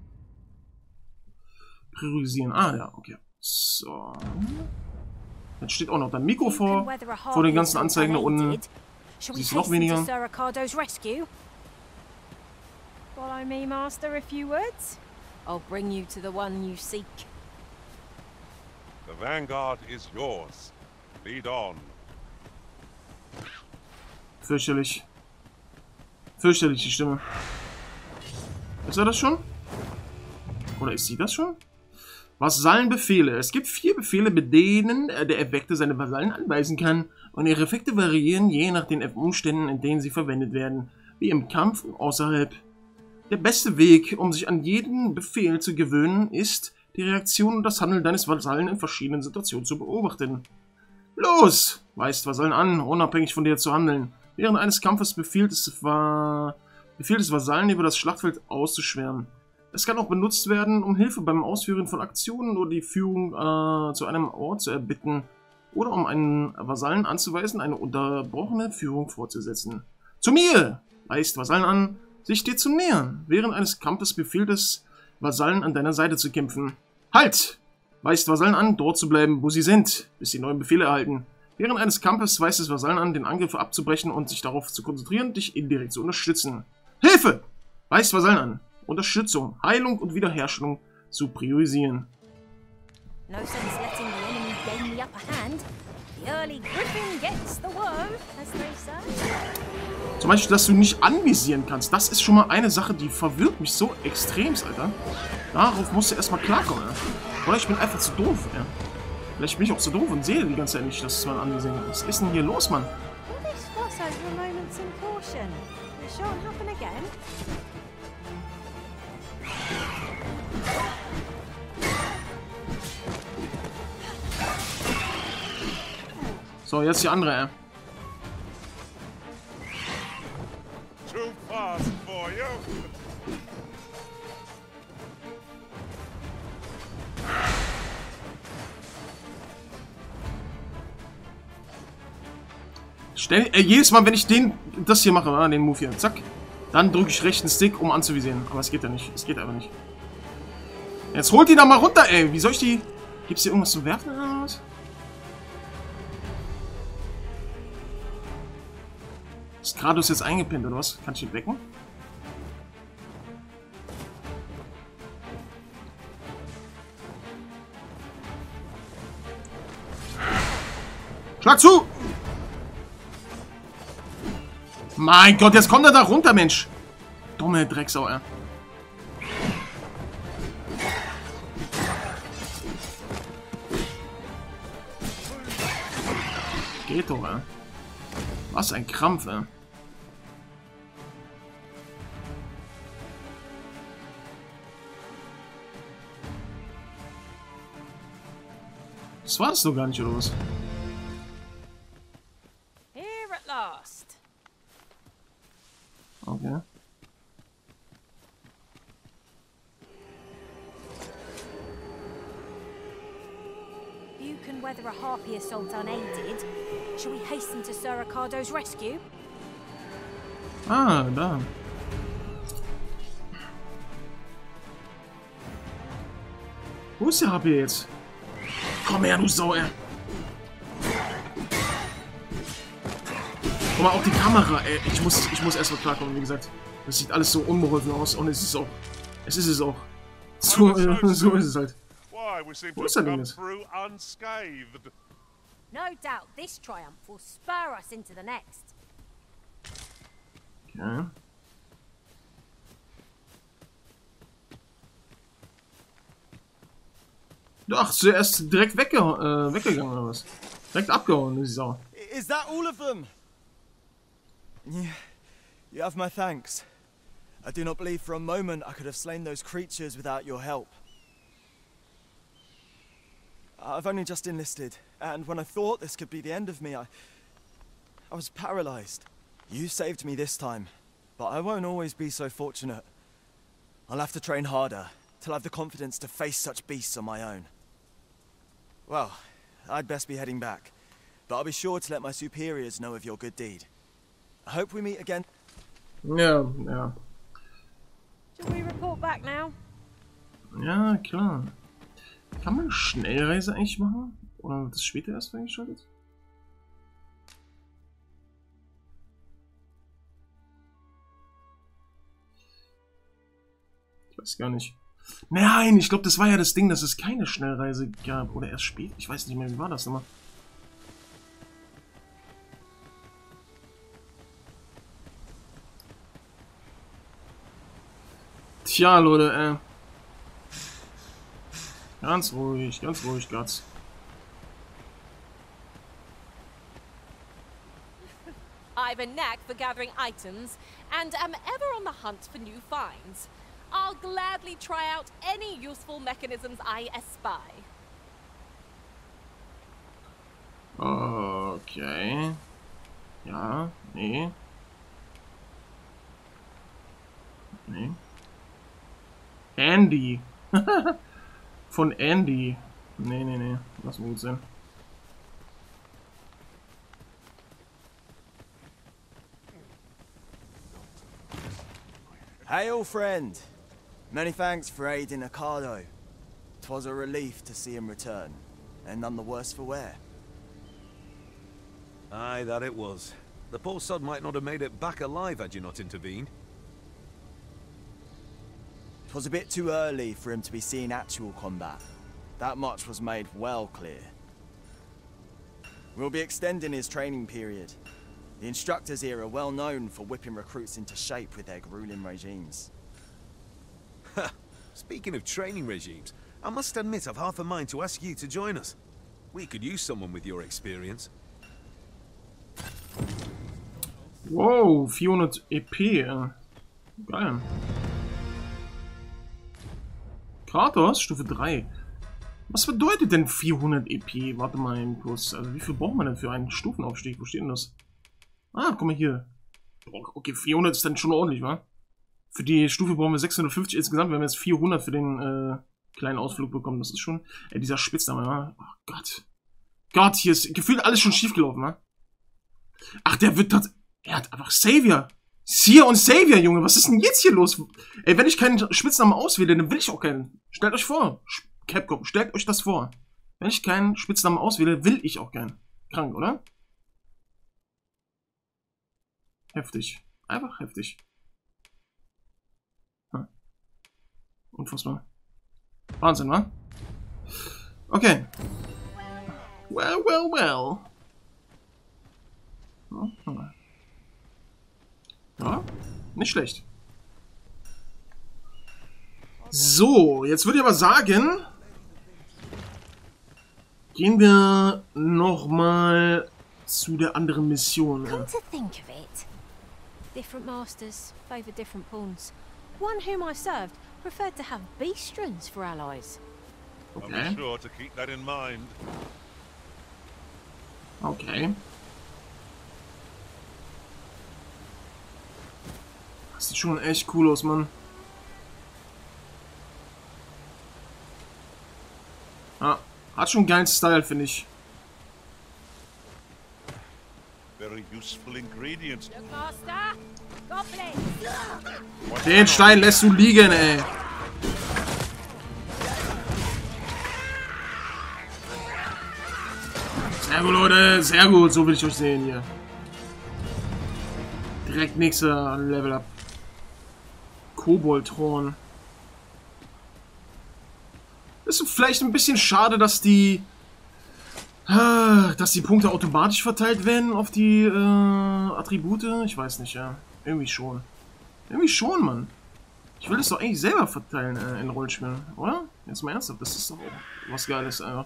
Priorisieren. Ah, ja, okay. So. Jetzt steht auch noch dein Mikro vor, vor den ganzen Anzeigen da unten. Siehst du noch weniger. Follow me, Master, a few words. I'll bring you to the one you seek. The vanguard is yours. Lead on. Fürchterlich. Fürchterlich, die Stimme. Ist er das schon? Oder ist sie das schon? Vasallenbefehle. Es gibt vier Befehle, mit denen der Erweckte seine Vasallen anweisen kann. Und ihre Effekte variieren je nach den Umständen, in denen sie verwendet werden. Wie im Kampf und außerhalb. Der beste Weg, um sich an jeden Befehl zu gewöhnen, ist, die Reaktion und das Handeln deines Vasallen in verschiedenen Situationen zu beobachten. Los! Weist Vasallen an, unabhängig von dir zu handeln. Während eines Kampfes befiehlt es, war, befiehlt es Vasallen, über das Schlachtfeld auszuschwärmen. Es kann auch benutzt werden, um Hilfe beim Ausführen von Aktionen oder die Führung äh, zu einem Ort zu erbitten oder um einen Vasallen anzuweisen, eine unterbrochene Führung fortzusetzen. Zu mir! Weist Vasallen an, sich dir zu nähern. Während eines Kampfes befiehlt es Vasallen, an deiner Seite zu kämpfen. Halt! Weist Vasallen an, dort zu bleiben, wo sie sind, bis sie neue Befehle erhalten. Während eines Kampfes weist es Vasallen an, den Angriff abzubrechen und sich darauf zu konzentrieren, dich indirekt zu unterstützen. Hilfe! Weist Vasallen an, Unterstützung, Heilung und Wiederherstellung zu priorisieren. No sense letting the enemy gain the upper hand. The early griffin gets the worm, as they say. Zum Beispiel, dass du nicht anvisieren kannst. Das ist schon mal eine Sache, die verwirrt mich so extremst, Alter. Darauf musst du erstmal klarkommen, ja. Oder ich bin einfach zu doof, ja. Vielleicht bin ich auch zu doof und sehe die ganze Zeit nicht, dass man anvisieren kann. Was ist denn hier los, Mann? So, jetzt die andere, ey. Too fast for you. Stell, äh, jedes Mal, wenn ich den, das hier mache, den Move hier, zack, dann drücke ich rechten Stick, um anzuvisieren. Aber es geht ja nicht. Es geht einfach nicht. Jetzt holt die da mal runter, ey. Wie soll ich die... Gibt's hier irgendwas zu werfen oder was? Ist Kratos jetzt eingepinnt oder was? Kann ich ihn wecken? Schlag zu! Mein Gott, jetzt kommt er da runter, Mensch! Dumme Drecksau, ey. Geht doch, ey. Was ein Krampf, ey. Das war das doch gar nicht, oder was? Here at last. Okay. You can weather a harpy assault unaided. Shall we hasten to Sir Ricardo's rescue? Ah, da. Wo ist der H P jetzt? Komm her, du Sau, ey. Guck mal, auch die Kamera, ey. Ich muss, ich muss erstmal klarkommen, wie gesagt. Das sieht alles so unbeholfen aus und es ist auch. Es ist es auch. So, äh, so ist es halt. Wo ist er denn jetzt? No doubt this triumph will spur us into the next. Okay. Ach, zuerst direkt wegge äh, weggegangen oder was? Direkt abgehauen, die Sau. Is that all of them? Yeah, you have my thanks. I do not believe for a moment I could have slain those creatures without your help. I've only just enlisted, and when I thought this could be the end of me, I... I was paralyzed. You saved me this time, but I won't always be so fortunate. I'll have to train harder, till I have the confidence to face such beasts on my own. Well, I'd best be heading back, but I'll be sure to let my superiors know of your good deed. I hope we meet again. Ja, ja. Shall we report back now? Ja, klar. Kann man Schnellreise eigentlich machen? Oder wird das später erst freigeschaltet? Ich weiß gar nicht. Nein, ich glaube, das war ja das Ding, dass es keine Schnellreise gab. Oder erst spät? Ich weiß nicht mehr, wie war das immer? Tja, Leute, äh. Ganz ruhig, ganz ruhig, Gats. I've a knack for gathering items and am ever on the hunt for new finds. I'll gladly try out any useful mechanisms I espy. Okay. Ja, nee. Nee. Andy. Von Andy. Nee, nee, nee. Lass mal gut sein. Hail, friend. Many thanks for aiding Ricardo. 'Twas a relief to see him return, and none the worse for wear. Aye, that it was. The poor sod might not have made it back alive had you not intervened. 'Twas a bit too early for him to be seeing actual combat. That much was made well clear. We'll be extending his training period. The instructors here are well known for whipping recruits into shape with their grueling regimes. Speaking of training regimes, I must admit I've half a mind to ask you to join us. We could use someone with your experience. Wow, vierhundert E P. Geil. Kratos, Stufe drei. Was bedeutet denn vierhundert E P? Warte mal eben kurz. Also wie viel braucht man denn für einen Stufenaufstieg? Wo steht denn das? Ah, guck mal hier. Okay, vierhundert ist dann schon ordentlich, wa? Für die Stufe brauchen wir sechshundertfünfzig insgesamt. Wir haben jetzt vierhundert für den äh, kleinen Ausflug bekommen. Das ist schon... Ey, dieser Spitzname, wa? Oh Gott. Gott, hier ist gefühlt alles schon schief gelaufen, wa? Ach, der wird das... Er hat einfach Savior. Seer und Savior, Junge. Was ist denn jetzt hier los? Ey, wenn ich keinen Spitznamen auswähle, dann will ich auch keinen. Stellt euch vor. Capcom, stellt euch das vor. Wenn ich keinen Spitznamen auswähle, will ich auch keinen. Krank, oder? Heftig. Einfach heftig. Hm. Unfassbar. Wahnsinn, wa? Okay. Well, well, well. Okay. Ja, nicht schlecht. So, jetzt würde ich aber sagen, gehen wir nochmal zu der anderen Mission. Come to think of it, different masters favor different pawns. One whom I served preferred to have beastrons for allies. Okay. I'll be sure to keep that in mind. Okay. Das sieht schon echt cool aus, Mann. Ah, hat schon einen geilen Style, finde ich. Very useful ingredients. Look, master. Goblins. Den Stein lässt du liegen, ey. Sehr gut, Leute. Sehr gut. So will ich euch sehen hier. Direkt nächster Level up. Koboldthron. Ist vielleicht ein bisschen schade, dass die dass die Punkte automatisch verteilt werden auf die äh, Attribute. Ich weiß nicht, ja. Irgendwie schon. Irgendwie schon, Mann. Ich will das doch eigentlich selber verteilen äh, in Rollenspielen, oder? Jetzt mal ernsthaft, das ist doch auch was Geiles einfach.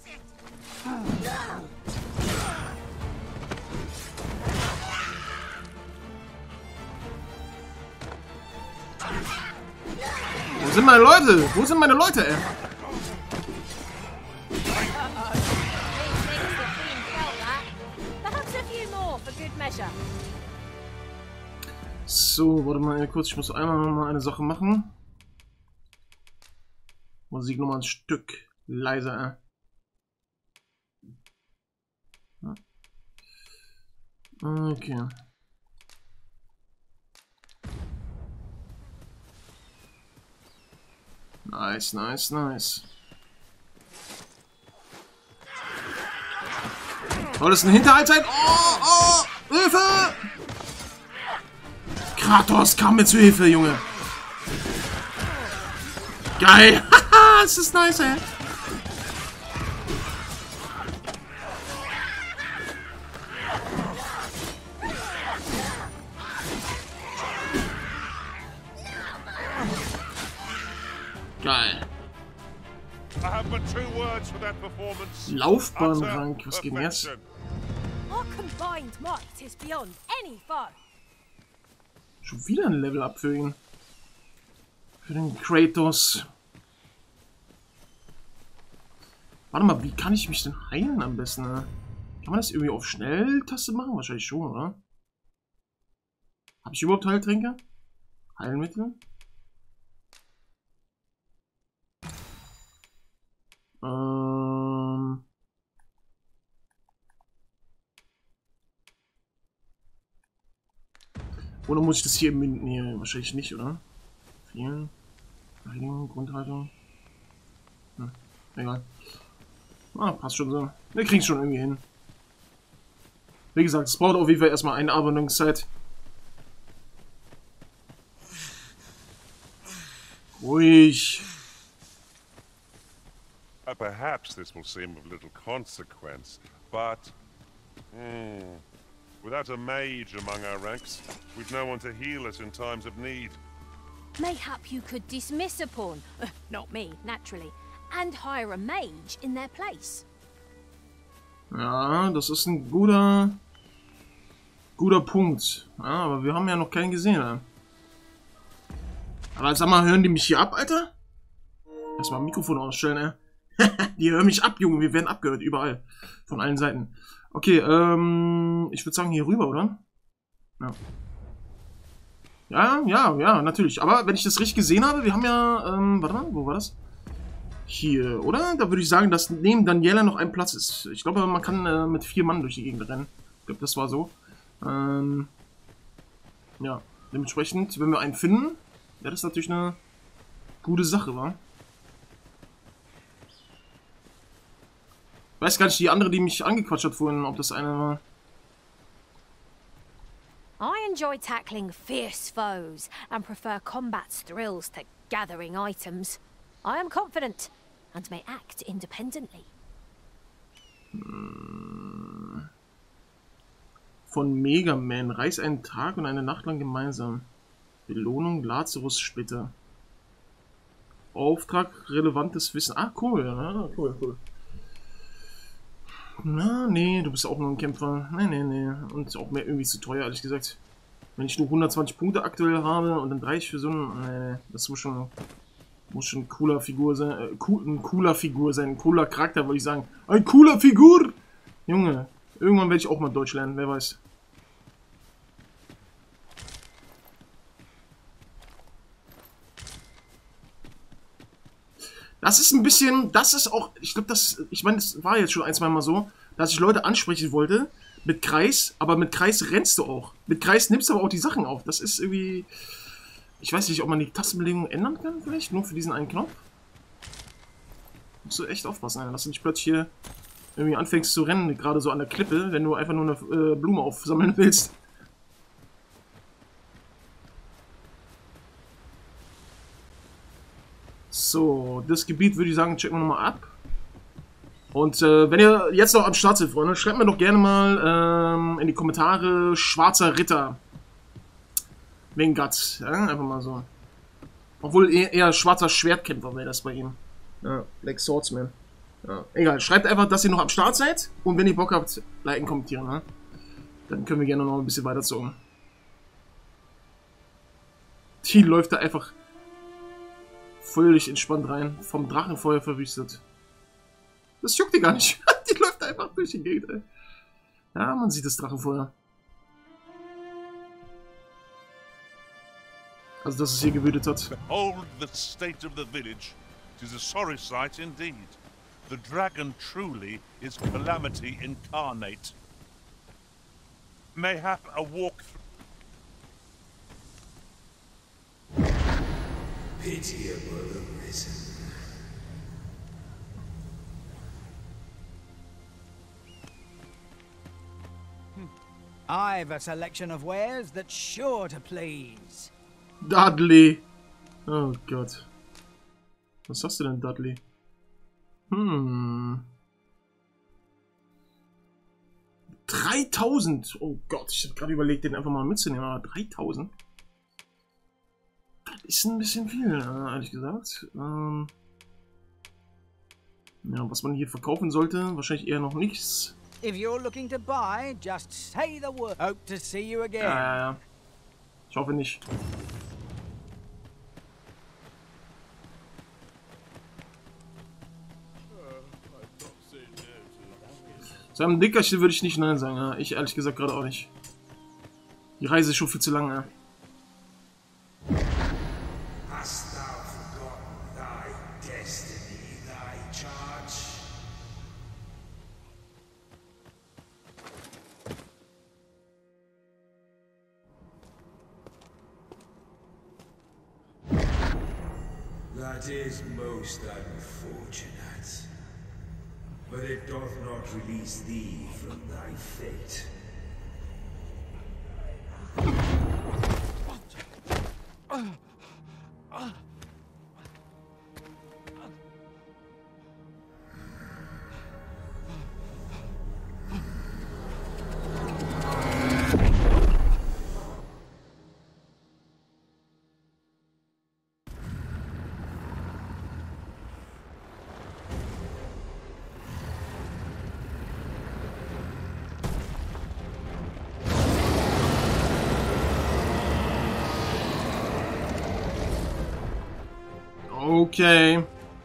Wo sind meine Leute? Wo sind meine Leute, ey? So, warte mal kurz, ich muss einmal noch mal eine Sache machen. Musik nochmal ein Stück leiser. Äh. Okay. Nice, nice, nice. Soll das ein Hinterhalt sein? Oh, oh, Hilfe! Kratos kam mir zu Hilfe, Junge. Geil. Haha, es ist nice, ey. Geil. Laufbahnrank, was geht denn jetzt? Our combined might is beyond any foe. Schon wieder ein Level up für ihn. Für den Kratos. Warte mal, wie kann ich mich denn heilen am besten? Ne? Kann man das irgendwie auf Schnelltaste machen? Wahrscheinlich schon, oder? Habe ich überhaupt Heiltränke? Heilmittel? Ähm... Oder muss ich das hier im... Nee, wahrscheinlich nicht, oder? Vielen. Heiligung, Grundhaltung. Hm, egal. Ah, passt schon so. Wir kriegen es schon irgendwie hin. Wie gesagt, es braucht auf jeden Fall erstmal eine Abwandlungszeit. Ruhig. Uh, perhaps this will seem of little consequence, but hmm, without a mage among our ranks, we've no one to heal us in times of need. Mayhap you could dismiss a pawn, uh, not me, naturally, and hire a mage in their place. Ja, das ist ein guter, guter Punkt. Ja, aber wir haben ja noch keinen gesehen. Ja. Aber sag mal, hören die mich hier ab, Alter? Erstmal Mikrofon ausstellen, ey. Die hören mich ab, Junge. Wir werden abgehört, überall. Von allen Seiten. Okay, ähm, ich würde sagen hier rüber, oder? Ja. Ja, ja, ja, natürlich. Aber wenn ich das richtig gesehen habe, wir haben ja, ähm, warte mal, wo war das? Hier, oder? Da würde ich sagen, dass neben Daniela noch ein Platz ist. Ich glaube, man kann äh, mit vier Mann durch die Gegend rennen. Ich glaube, das war so. Ähm, ja, dementsprechend, wenn wir einen finden, wäre das natürlich eine gute Sache, wa? Ich weiß gar nicht, die andere, die mich angequatscht hat vorhin, ob das eine war. I enjoy tackling fierce foes and prefer combat's thrills to gathering items. I am confident and may act independently. Von Mega Man. Reis einen Tag und eine Nacht lang gemeinsam. Belohnung Lazarus-Splitter. Auftrag relevantes Wissen. Ah, cool. Ja, cool, cool. Na, nee, du bist auch nur ein Kämpfer. Nee, nee, nee. Und auch mehr irgendwie zu teuer, ehrlich gesagt. Wenn ich nur hundertzwanzig Punkte aktuell habe und dann dreißig für so einen... Nee, nee, das muss schon... Muss schon ein cooler Figur sein. Äh, cool, ein cooler Figur sein. Ein cooler Charakter, würde ich sagen. Ein cooler Figur! Junge, irgendwann werde ich auch mal Deutsch lernen, wer weiß. Das ist ein bisschen, das ist auch, ich glaube, das, ich meine, das war jetzt schon ein, zwei Mal so, dass ich Leute ansprechen wollte mit Kreis, aber mit Kreis rennst du auch. Mit Kreis nimmst du aber auch die Sachen auf. Das ist irgendwie, ich weiß nicht, ob man die Tastenbelegung ändern kann, vielleicht, nur für diesen einen Knopf. Musst du echt aufpassen, dass du nicht plötzlich hier irgendwie anfängst zu rennen, gerade so an der Klippe, wenn du einfach nur eine äh, Blume aufsammeln willst. So, das Gebiet würde ich sagen, checken wir nochmal ab. Und äh, wenn ihr jetzt noch am Start seid, Freunde, schreibt mir doch gerne mal ähm, in die Kommentare Schwarzer Ritter. Wegen Guts, ja, einfach mal so. Obwohl eher, eher schwarzer Schwertkämpfer wäre das bei ihm. Ja, Black Swordsman. Ja, egal, schreibt einfach, dass ihr noch am Start seid. Und wenn ihr Bock habt, liken, kommentieren, ne? Dann können wir gerne noch ein bisschen weiterzogen. Die läuft da einfach völlig entspannt rein. Vom Drachenfeuer verwüstet. Das juckt die gar nicht. Die läuft einfach durch die Gegend, ey. Ja, man sieht das Drachenfeuer. Also, dass es hier gewütet hat. Behold the state of the village. 'Tis a sorry sight indeed. The dragon truly is calamity incarnate. Mayhap a walk through. Pitiable the risen. I've a selection of wares that's sure to please. Dudley. Oh Gott. Was sagst du denn, Dudley? Hm. dreitausend. Oh Gott, ich habe gerade überlegt, den einfach mal mitzunehmen, aber dreitausend? Das ist ein bisschen viel, ehrlich gesagt. Ähm ja, was man hier verkaufen sollte, wahrscheinlich eher noch nichts. If you're looking to buy, just say the word. Hope to see you again. Ja, ja, ja. Ich hoffe nicht. Zu einem Dickerchen würde ich nicht nein sagen, ja. Ich ehrlich gesagt gerade auch nicht. Die Reise ist schon viel zu lang, ja. Hast thou forgotten thy destiny, thy charge? That is most unfortunate. But it doth not release thee from thy fate. Okay.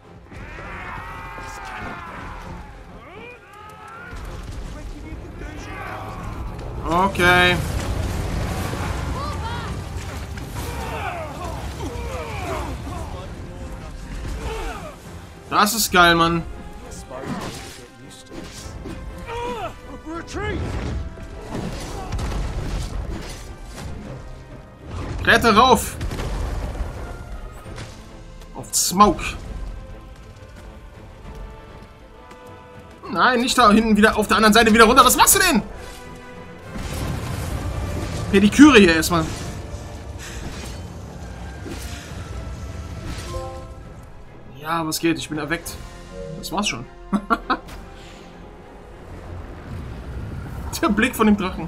Okay. Das ist geil, Mann. Kletter rauf. Auf Smoke. Nein, nicht da hinten wieder auf der anderen Seite wieder runter. Was machst du denn? Pediküre hier erstmal. Ja, was geht? Ich bin erweckt. Das war's schon. Der Blick von dem Drachen.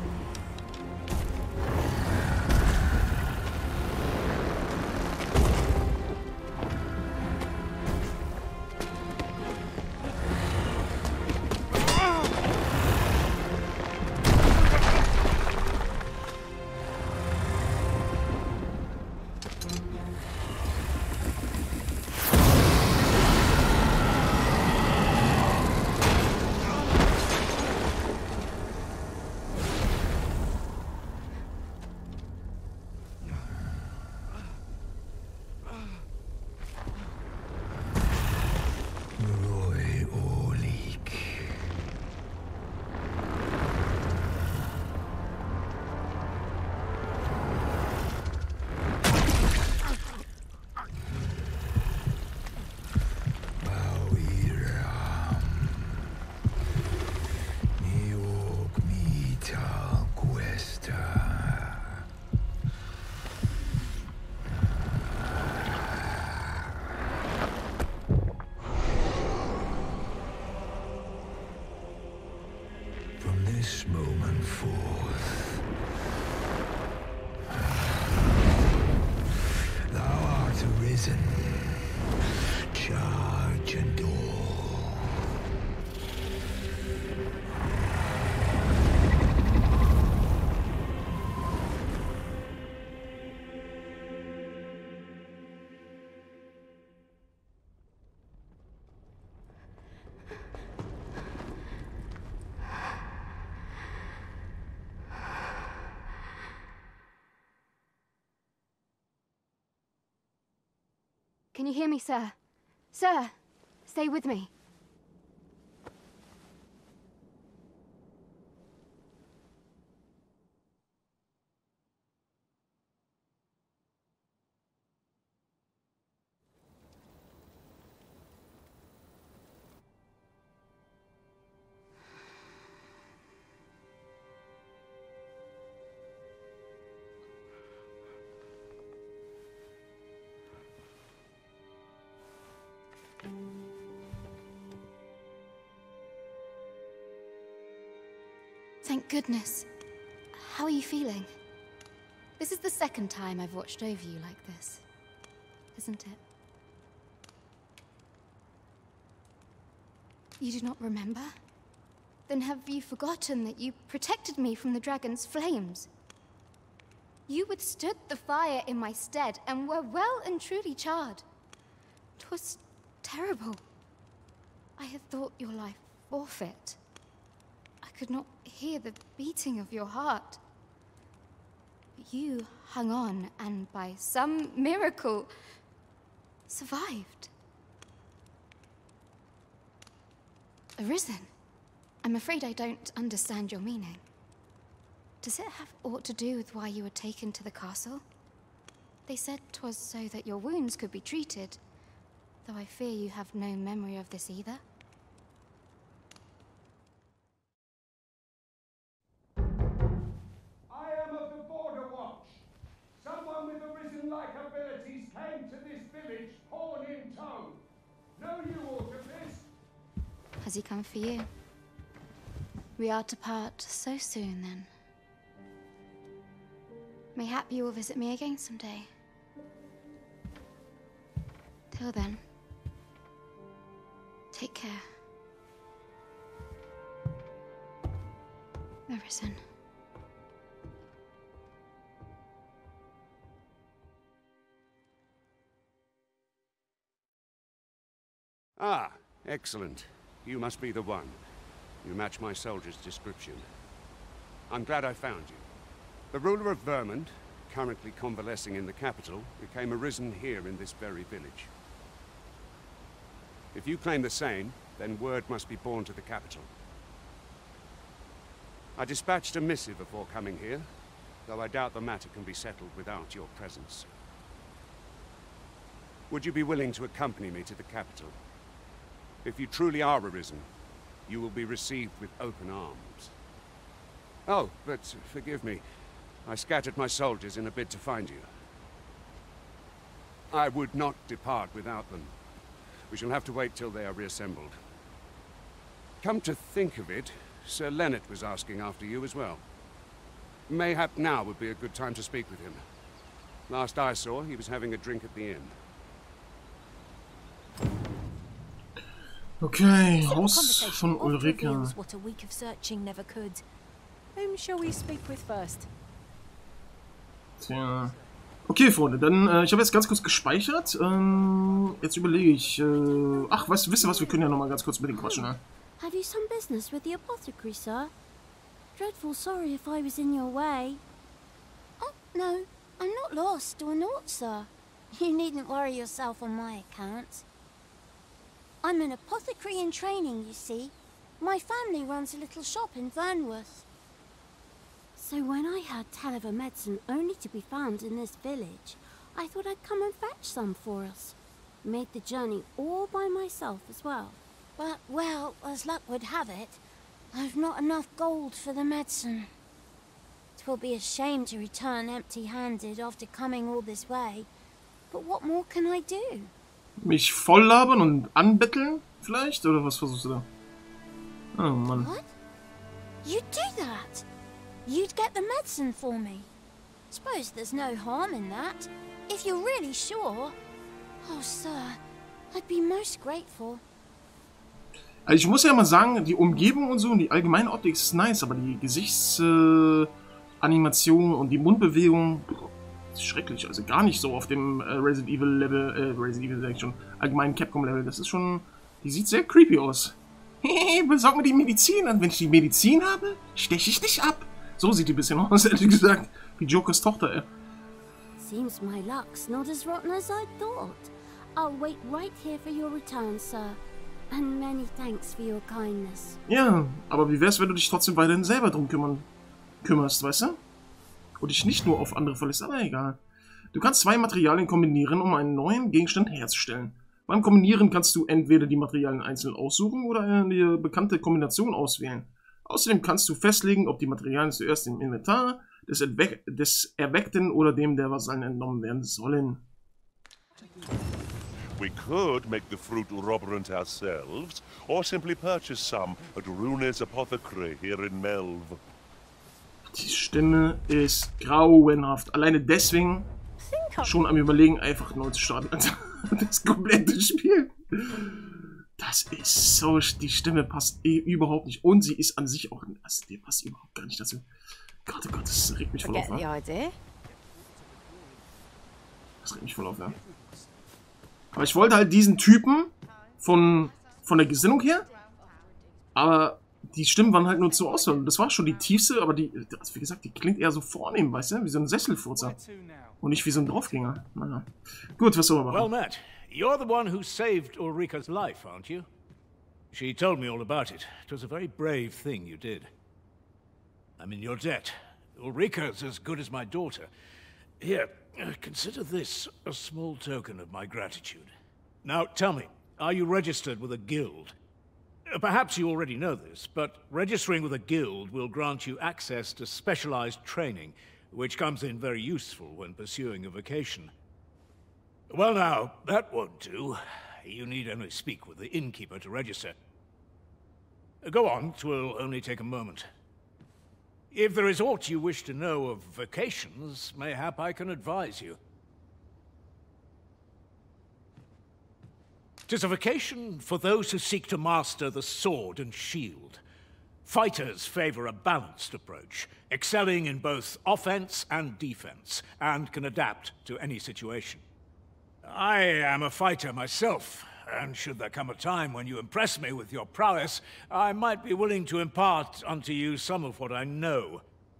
Can you hear me, sir? Sir, stay with me. Thank goodness. How are you feeling? This is the second time I've watched over you like this, isn't it? You do not remember? Then have you forgotten that you protected me from the dragon's flames? You withstood the fire in my stead and were well and truly charred. 'Twas terrible. I had thought your life forfeit. I could not hear the beating of your heart. But you hung on and by some miracle survived. Arisen? I'm afraid I don't understand your meaning. Does it have aught to do with why you were taken to the castle? They said 'twas so that your wounds could be treated, though I fear you have no memory of this either. I am of the Border Watch. Someone with Arisen-like abilities came to this village, horn in tow. Know you aught of this? Has he come for you? We are to part so soon, then. Mayhap you will visit me again someday. Till then, take care. Arisen. Ah, excellent. You must be the one. You match my soldier's description. I'm glad I found you. The ruler of Vermund, currently convalescing in the capital, became arisen here in this very village. If you claim the same, then word must be borne to the capital. I dispatched a missive before coming here, though I doubt the matter can be settled without your presence. Would you be willing to accompany me to the capital? If you truly are arisen, you will be received with open arms. Oh, but forgive me. I scattered my soldiers in a bid to find you. I would not depart without them. We shall have to wait till they are reassembled. Come to think of it, Sir Leonard was asking after you as well. Mayhap now would be a good time to speak with him. Last I saw, he was having a drink at the inn. Okay, Haus von Ulrike. What a week of searching never could. Whom shall we speak with first? Tja. Okay, Freunde, dann, äh, ich habe jetzt ganz kurz gespeichert. Ähm, jetzt überlege ich, äh, ach, weißt, wisst ihr was, wir können ja nochmal ganz kurz mit dem quatschen, ne? Have you some business with the apothecary, sir? Dreadful sorry if I was in your way. Oh, no, I'm not lost or naught, sir. You needn't worry yourself on my account. I'm an apothecary in training, you see. My family runs a little shop in Vernworth. So when I heard tell of a medicine only to be found in this village, I thought I'd come and fetch some for us. Made the journey all by myself as well. But, well, as luck would have it, I've not enough gold for the medicine. 'Twill be a shame to return empty-handed after coming all this way. But what more can I do? Mich voll labern und anbetteln, vielleicht? Oder was versuchst du da? Oh, Mann. What? You'd do that? You'd get the medicine for me? Suppose there's no harm in that. If you're really sure. Oh, sir, I'd be most grateful. Also ich muss ja mal sagen, die Umgebung und so und die allgemeine Optik ist nice, aber die Gesichtsanimation äh, und die Mundbewegung ist schrecklich. Also gar nicht so auf dem äh, Resident Evil Level, äh, Resident Evil sag ich schon, allgemeinen Capcom Level. Das ist schon, die sieht sehr creepy aus. Hehe, besorg mir die Medizin und wenn ich die Medizin habe, steche ich dich ab. So sieht die ein bisschen aus, ehrlich gesagt. Wie Jokers Tochter, ey. Seems my luck's not as rotten as I thought. I'll wait right here for your return, sir. And many thanks for your kindness. Ja, aber wie wär's, wenn du dich trotzdem weiterhin selber drum kümmern, kümmerst, weißt du? Und dich nicht nur auf andere verlässt, aber egal. Du kannst zwei Materialien kombinieren, um einen neuen Gegenstand herzustellen. Beim Kombinieren kannst du entweder die Materialien einzeln aussuchen oder eine bekannte Kombination auswählen. Außerdem kannst du festlegen, ob die Materialien zuerst im Inventar des, Erwe des Erweckten oder dem der Vasallen entnommen werden sollen. We could make the fruit Roborant ourselves, or simply purchase some at Rune's Apothecary here in Melve. Die Stimme ist grauenhaft. Alleine deswegen schon am Überlegen, einfach neu zu starten. Das komplette Spiel. Das ist so, die Stimme passt eh überhaupt nicht. Und sie ist an sich auch, also die passt überhaupt gar nicht dazu. Gott, oh Gott, das regt mich voll auf, ja. Das regt mich voll auf, ja. Aber ich wollte halt diesen Typen von, von der Gesinnung her, aber die Stimmen waren halt nur zur Auswahl. Das war schon die tiefste, aber die, wie gesagt, die klingt eher so vornehm, weißt du, wie so ein Sesselfurzer. Und nicht wie so ein Draufgänger. Naja. Gut, was soll man machen? Well met. You're the one who saved Ulrika's life, aren't you? She told me all about it. It was a very brave thing you did. I'm in your debt. Ulrika's as good as my daughter. Here, consider this a small token of my gratitude. Now, tell me, are you registered with a guild? Perhaps you already know this, but registering with a guild will grant you access to specialized training, which comes in very useful when pursuing a vocation. Well now, that won't do. You need only speak with the innkeeper to register. Go on, 'twill only take a moment. If there is aught you wish to know of vocations, mayhap I can advise you. 'Tis a vocation for those who seek to master the sword and shield. Fighters favor a balanced approach, excelling in both offense and defense, and can adapt to any situation. I am a fighter myself, and should there come a time when you impress me with your prowess, I might be willing to impart unto you some of what I know.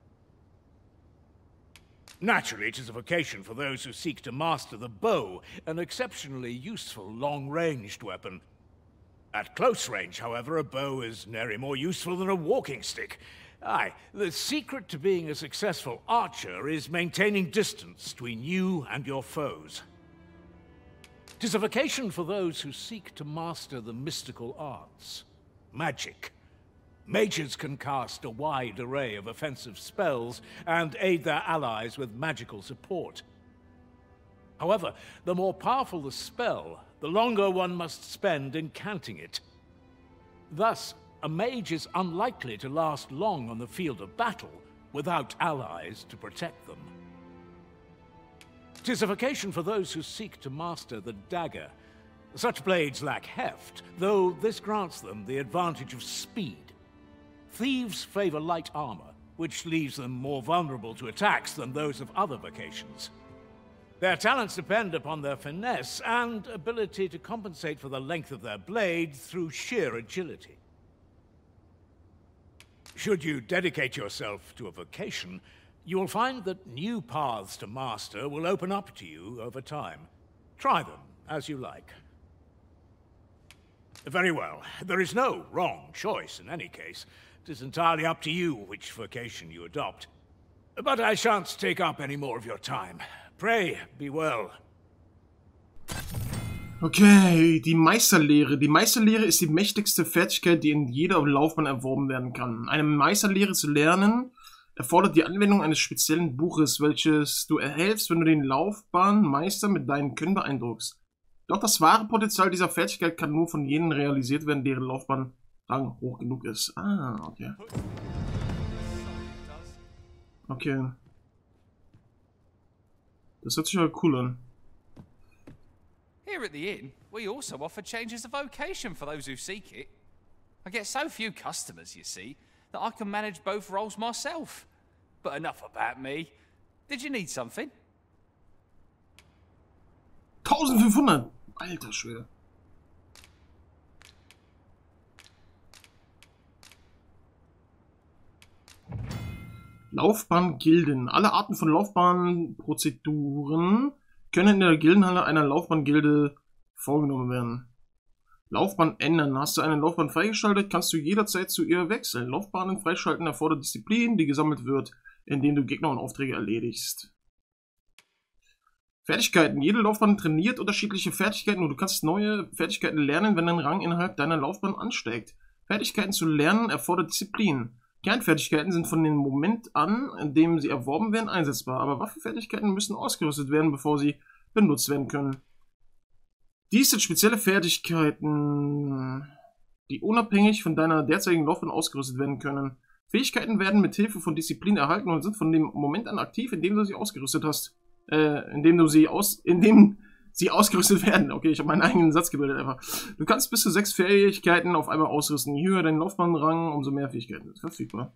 Naturally, it is a vocation for those who seek to master the bow, an exceptionally useful long-ranged weapon. At close range, however, a bow is nary more useful than a walking stick. Aye, the secret to being a successful archer is maintaining distance between you and your foes. 'Tis a vocation for those who seek to master the mystical arts. Magic. Mages can cast a wide array of offensive spells and aid their allies with magical support. However, the more powerful the spell, the longer one must spend incanting it. Thus, a mage is unlikely to last long on the field of battle without allies to protect them. 'Tis a vocation for those who seek to master the dagger. Such blades lack heft, though this grants them the advantage of speed. Thieves favor light armor, which leaves them more vulnerable to attacks than those of other vocations. Their talents depend upon their finesse and ability to compensate for the length of their blade through sheer agility. Should you dedicate yourself to a vocation, you will find that new paths to master will open up to you over time. Try them as you like. Very well. There is no wrong choice in any case. It is entirely up to you which vocation you adopt. But I shan't take up any more of your time. Pray, be well. Okay, die Meisterlehre. Die Meisterlehre ist die mächtigste Fertigkeit, die in jeder Laufbahn erworben werden kann. Eine Meisterlehre zu lernen erfordert die Anwendung eines speziellen Buches, welches du erhältst, wenn du den Laufbahnmeister mit deinen Können beeindruckst. Doch das wahre Potenzial dieser Fertigkeit kann nur von jenen realisiert werden, deren Laufbahnrang hoch genug ist. Ah, okay. Okay. Das hört sich ja cool an. Here at the inn, we also offer changes of vocation for those who seek it. I get so few customers, you see, that I can manage both roles myself. But enough about me. Did you need something? eintausendfünfhundert! Alter Schwede. Laufbahngilden. Alle Arten von Laufbahnprozeduren können in der Gildenhalle einer Laufbahngilde vorgenommen werden. Laufbahn ändern. Hast du eine Laufbahn freigeschaltet, kannst du jederzeit zu ihr wechseln. Laufbahnen freischalten erfordert Disziplin, die gesammelt wird, indem du Gegner und Aufträge erledigst. Fertigkeiten. Jede Laufbahn trainiert unterschiedliche Fertigkeiten und du kannst neue Fertigkeiten lernen, wenn dein Rang innerhalb deiner Laufbahn ansteigt. Fertigkeiten zu lernen erfordert Disziplin. Kernfertigkeiten sind von dem Moment an, in dem sie erworben werden, einsetzbar, aber Waffenfertigkeiten müssen ausgerüstet werden, bevor sie benutzt werden können. Dies sind spezielle Fertigkeiten, die unabhängig von deiner derzeitigen Laufbahn ausgerüstet werden können. Fähigkeiten werden mit Hilfe von Disziplin erhalten und sind von dem Moment an aktiv, in dem du sie ausgerüstet hast. Äh, indem du sie aus, indem sie ausgerüstet werden. Okay, ich habe meinen eigenen Satz gebildet einfach. Du kannst bis zu sechs Fähigkeiten auf einmal ausrüsten. Je höher dein Laufbahnrang, umso mehr Fähigkeiten ist verfügbar.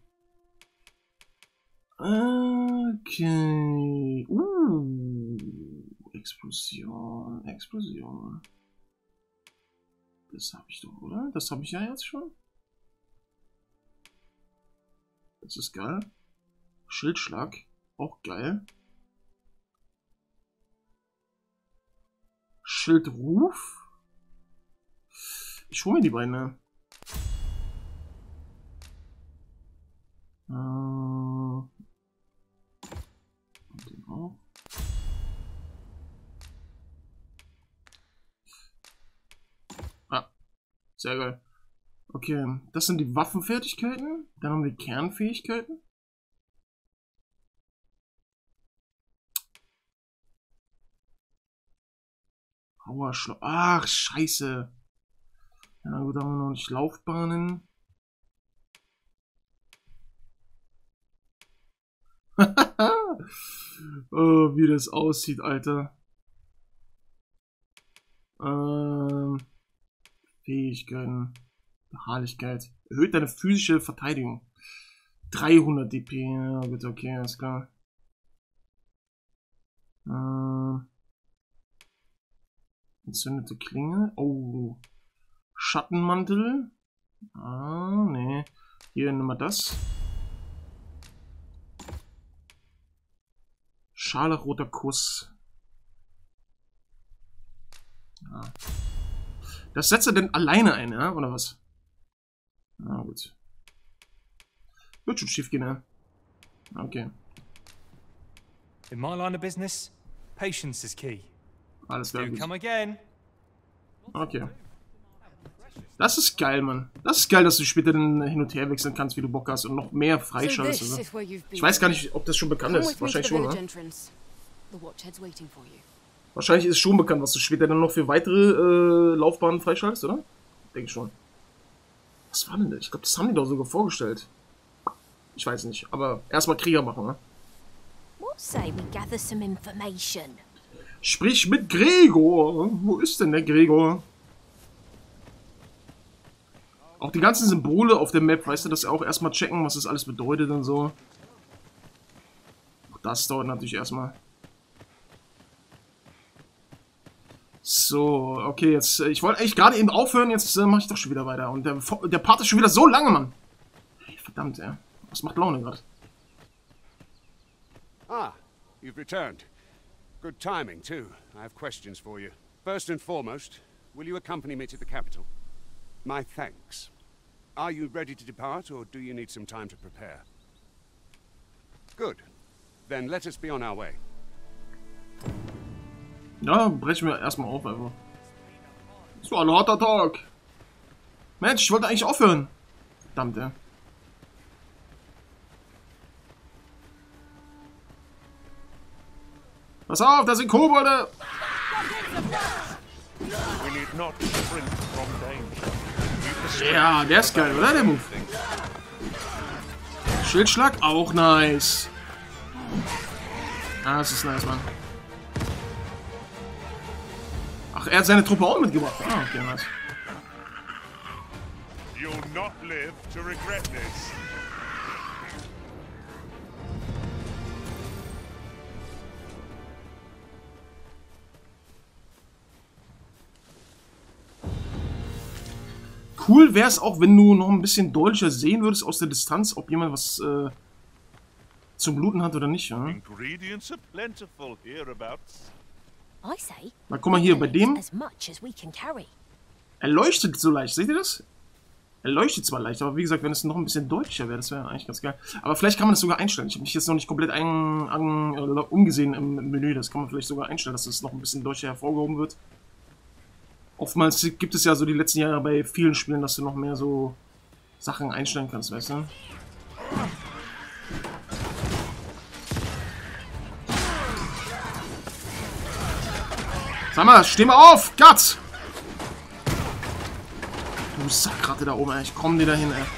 Okay. Uh. Explosion, Explosion. Das habe ich doch, oder? Das habe ich ja jetzt schon. Das ist geil. Schildschlag, auch geil. Schildruf. Ich hole mir die beiden. Ne? Äh, und den auch. Ah, sehr geil. Okay, das sind die Waffenfertigkeiten. Dann haben wir Kernfähigkeiten. Powerschlag. Ach, scheiße. Ja gut, da haben wir noch nicht Laufbahnen. Oh, wie das aussieht, Alter. Ähm, Fähigkeiten. Beharrlichkeit. Erhöht deine physische Verteidigung. dreihundert D P. Ja gut, okay, alles klar. Ähm, entzündete Klinge. Oh. Schattenmantel. Ah, nee. Hier, nimm mal das. Scharlachroter Kuss. Ja. Das setzt er denn alleine ein, ja? Oder was? Na gut. Wird schon schief gehen, ja? Okay. In my line of business, patience is key. Alles klar. Do come again. Okay. Das ist geil, Mann. Das ist geil, dass du später dann hin und her wechseln kannst, wie du Bock hast und noch mehr freischaltest. So also. Ich weiß gar nicht, ob das schon bekannt ist. Wahrscheinlich schon, ne? Wahrscheinlich ist schon bekannt, was du später dann noch für weitere äh, Laufbahnen freischaltest, oder? Denke ich schon. Was war denn das? Ich glaube, das haben die doch sogar vorgestellt. Ich weiß nicht, aber erstmal Krieger machen, ne? What say we gather some information? Sprich mit Gregor. Wo ist denn der Gregor? Auch die ganzen Symbole auf der Map, weißt du, dass wir auch erstmal checken, was das alles bedeutet und so. Auch das dauert natürlich erstmal. So, okay, jetzt, ich wollte eigentlich gerade eben aufhören, jetzt äh, mache ich doch schon wieder weiter. Und der, der Part ist schon wieder so lange, Mann. Hey, verdammt, ja. Was macht Laune gerade? Ah, you've returned. Good timing, too. I have questions for you. First and foremost, will you accompany me to the capital? My thanks. Are you ready to depart, or do you need some time to prepare? Good. Then let us be on our way. Ja, brechen wir erstmal auf, einfach. Das war ein harter Tag. Mensch, ich wollte eigentlich aufhören. Verdammt, ja. Pass auf, da sind Kobolde! Ja, der ist geil, oder? Der Move. Schildschlag, auch nice. Ah, das ist nice, Mann. Ach, er hat seine Truppe auch mitgebracht. Ah, okay, nice. You'll not live to regret this. Cool wäre es auch, wenn du noch ein bisschen deutlicher sehen würdest aus der Distanz, ob jemand was äh, zum Looten hat oder nicht. Ja? Ingredients are plentiful hereabouts. Na, guck mal hier, bei dem... Er leuchtet so leicht, seht ihr das? Er leuchtet zwar leicht, aber wie gesagt, wenn es noch ein bisschen deutlicher wäre, das wäre eigentlich ganz geil. Aber vielleicht kann man das sogar einstellen. Ich habe mich jetzt noch nicht komplett ein, an, äh, umgesehen im Menü. Das kann man vielleicht sogar einstellen, dass es noch ein bisschen deutlicher hervorgehoben wird. Oftmals gibt es ja so die letzten Jahre bei vielen Spielen, dass du noch mehr so Sachen einstellen kannst, weißt du? Sag mal, steh mal auf! Guts! Du Sackratte da oben, ey. Ich komm dir dahin, ey.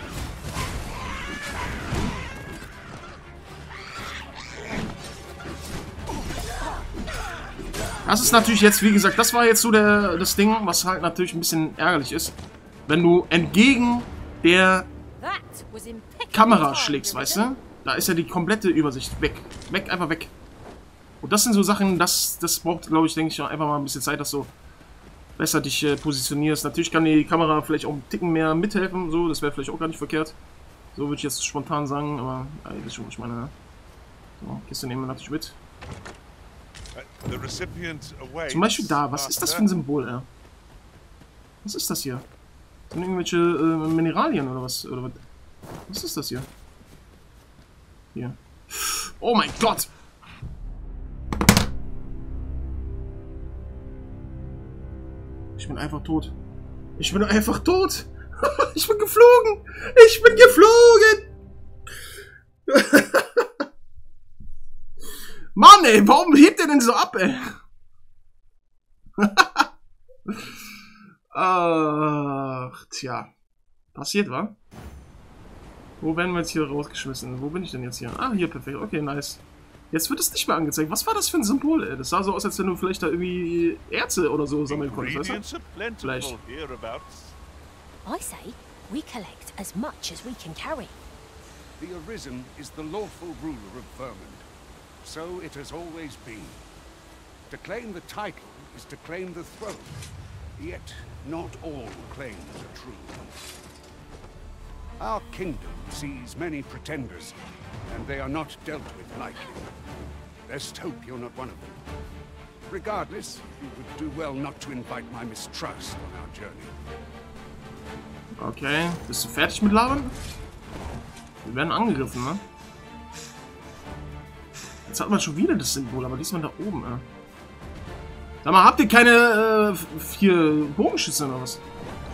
Das ist natürlich jetzt, wie gesagt, das war jetzt so der, das Ding, was halt natürlich ein bisschen ärgerlich ist. Wenn du entgegen der Kamera schlägst, weißt du? Da ist ja die komplette Übersicht weg. Weg, einfach weg. Und das sind so Sachen, das, das braucht, glaube ich, denke ich, einfach mal ein bisschen Zeit, dass du besser dich äh, positionierst. Natürlich kann die Kamera vielleicht auch einen Ticken mehr mithelfen, so, das wäre vielleicht auch gar nicht verkehrt. So würde ich jetzt spontan sagen, aber ja, ihr wisst schon, was ich meine. Ne? So, Kiste nehmen wir natürlich mit. Zum Beispiel da, was ist das für ein Symbol, ey? Was ist das hier? Sind irgendwelche äh, Mineralien oder was? Oder was? Was ist das hier? Hier. Oh mein Gott! Ich bin einfach tot. Ich bin einfach tot. Ich bin geflogen. Ich bin geflogen. Mann, ey, warum hebt er denn so ab, ey? Ach, tja. Passiert, wa? Wo werden wir jetzt hier rausgeschmissen? Wo bin ich denn jetzt hier? Ah, hier, perfekt. Okay, nice. Jetzt wird es nicht mehr angezeigt. Was war das für ein Symbol, ey? Das sah so aus, als wenn du vielleicht da irgendwie Erze oder so sammeln konntest, weißt du? Vielleicht. I say, we collect as much as we can carry. The Arisen is the lawful ruler of Vermund. So it has always been. To claim the title is to claim the throne. Yet, not all claims are true. Our kingdom sees many pretenders, and they are not dealt with lightly. Best hope you're not one of them. Regardless, you would do well not to invite my mistrust on our journey. Okay, bist du fertig mit Labern? Wir werden angegriffen, ne? Jetzt hat man schon wieder das Symbol, aber diesmal da oben, ne? Sag mal, habt ihr keine äh, vier Bogenschüsse oder was?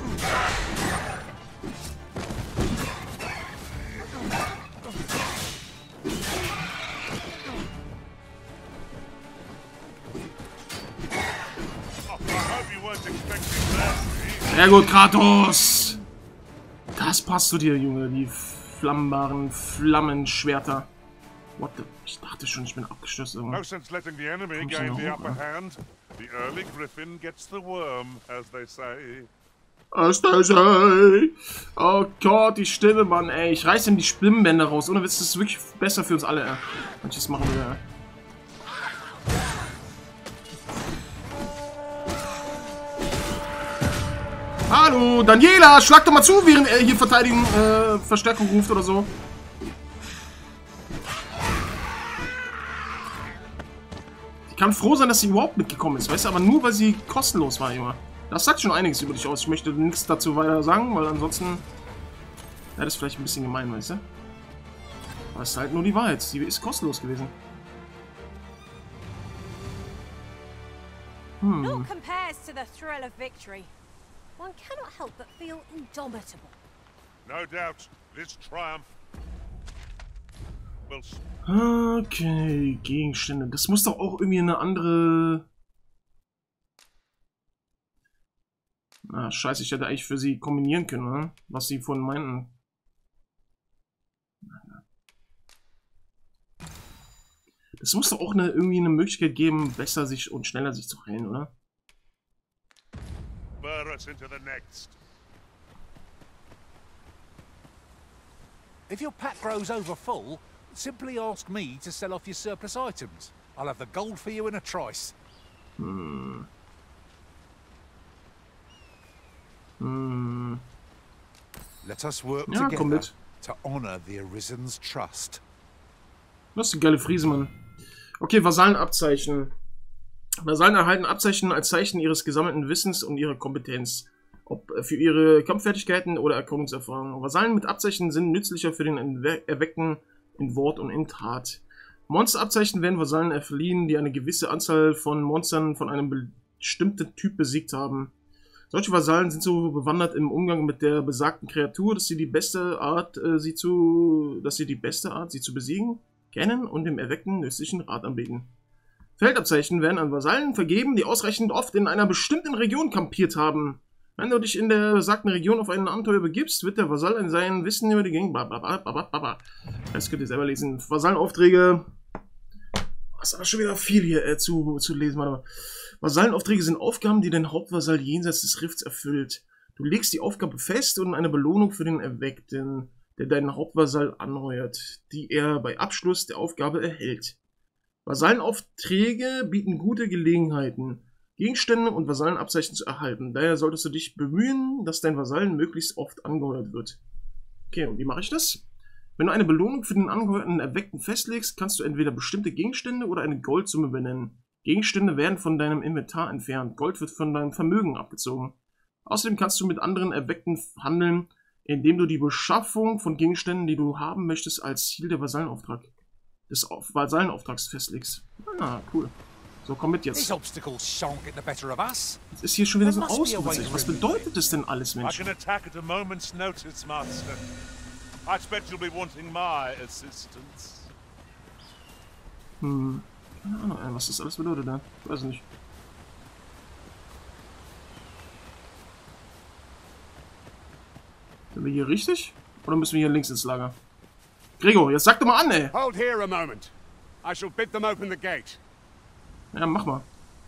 Sehr gut, Kratos! Das passt zu dir, Junge, die flammbaren Flammenschwerter. What the... Ich dachte schon, ich bin abgestürzt. No sense letting the enemy gain the upper hand. The early griffin gets the worm, as they say. As they say. Oh Gott, die Stimme, Mann, ey. Ich reiß ihm die Stimmbänder raus. Ohne Witz, das ist wirklich besser für uns alle, ey. Manches machen wir, ey. Hallo, Daniela, schlag doch mal zu, während er hier Verteidigung, äh, Verstärkung ruft oder so. Ich kann froh sein, dass sie überhaupt mitgekommen ist, weißt du, aber nur, weil sie kostenlos war, Junge. Das sagt schon einiges über dich aus. Ich möchte nichts dazu weiter sagen, weil ansonsten wäre das vielleicht ein bisschen gemein, weißt du. Aber es ist halt nur die Wahrheit. Sie ist kostenlos gewesen. Hm. Not compares to the thrill of victory. One cannot help but feel indomitable. No doubt, this triumph will... Okay, Gegenstände. Das muss doch auch irgendwie eine andere... Ah, scheiße, ich hätte eigentlich für sie kombinieren können, oder? Was sie vorhin meinten. Es muss doch auch eine, irgendwie eine Möglichkeit geben, besser sich und schneller sich zu heilen, oder? Into the next. If your pack grows over full, simply ask me to sell off your surplus items. I'll have the gold for you in a trice. Hmm. Hmm. Let us work ja, together to honor the Arisen's trust. Das ist eine geile Friese, Mann. Okay, Vasallenabzeichen. Vasallen erhalten Abzeichen als Zeichen ihres gesammelten Wissens und ihrer Kompetenz. Ob für ihre Kampffertigkeiten oder Erkundungserfahrung. Vasallen mit Abzeichen sind nützlicher für den Erweckten in Wort und in Tat. Monsterabzeichen werden Vasallen verliehen, die eine gewisse Anzahl von Monstern von einem bestimmten Typ besiegt haben. Solche Vasallen sind so bewandert im Umgang mit der besagten Kreatur, dass sie die beste Art, äh, sie zu, dass sie die beste Art, sie zu besiegen, kennen und dem Erweckten nützlichen Rat anbieten. Feldabzeichen werden an Vasallen vergeben, die ausreichend oft in einer bestimmten Region kampiert haben. Wenn du dich in der besagten Region auf ein Abenteuer begibst, wird der Vasall in seinem Wissen über die Gegend. Das könnt ihr selber lesen. Vasallenaufträge. Das ist aber schon wieder viel hier äh, zu, zu lesen. Warte mal. Vasallenaufträge sind Aufgaben, die dein Hauptvasall jenseits des Rifts erfüllt. Du legst die Aufgabe fest und eine Belohnung für den Erweckten, der deinen Hauptvasall anheuert, die er bei Abschluss der Aufgabe erhält. Vasallenaufträge bieten gute Gelegenheiten, Gegenstände und Vasallenabzeichen zu erhalten. Daher solltest du dich bemühen, dass dein Vasallen möglichst oft angeheuert wird. Okay, und wie mache ich das? Wenn du eine Belohnung für den angeheuerten Erweckten festlegst, kannst du entweder bestimmte Gegenstände oder eine Goldsumme benennen. Gegenstände werden von deinem Inventar entfernt, Gold wird von deinem Vermögen abgezogen. Außerdem kannst du mit anderen Erweckten handeln, indem du die Beschaffung von Gegenständen, die du haben möchtest, als Ziel der Vasallenauftrag des Vasallenauftrags festlegst. Ah, cool. So, komm mit jetzt. Jetzt ist hier schon wieder so ein Ausrufezeichen. Was bedeutet das denn alles, Mensch? I can attack at a moment's notice, Master. I expect you'll be wanting my assistance. Hm. Keine Ahnung, was das alles bedeutet, ne? Ich weiß nicht. Sind wir hier richtig? Oder müssen wir hier links ins Lager? Gregor, jetzt sag doch mal an, ey! Hold here a moment. I shall bid them open the gate. Ja, mach mal.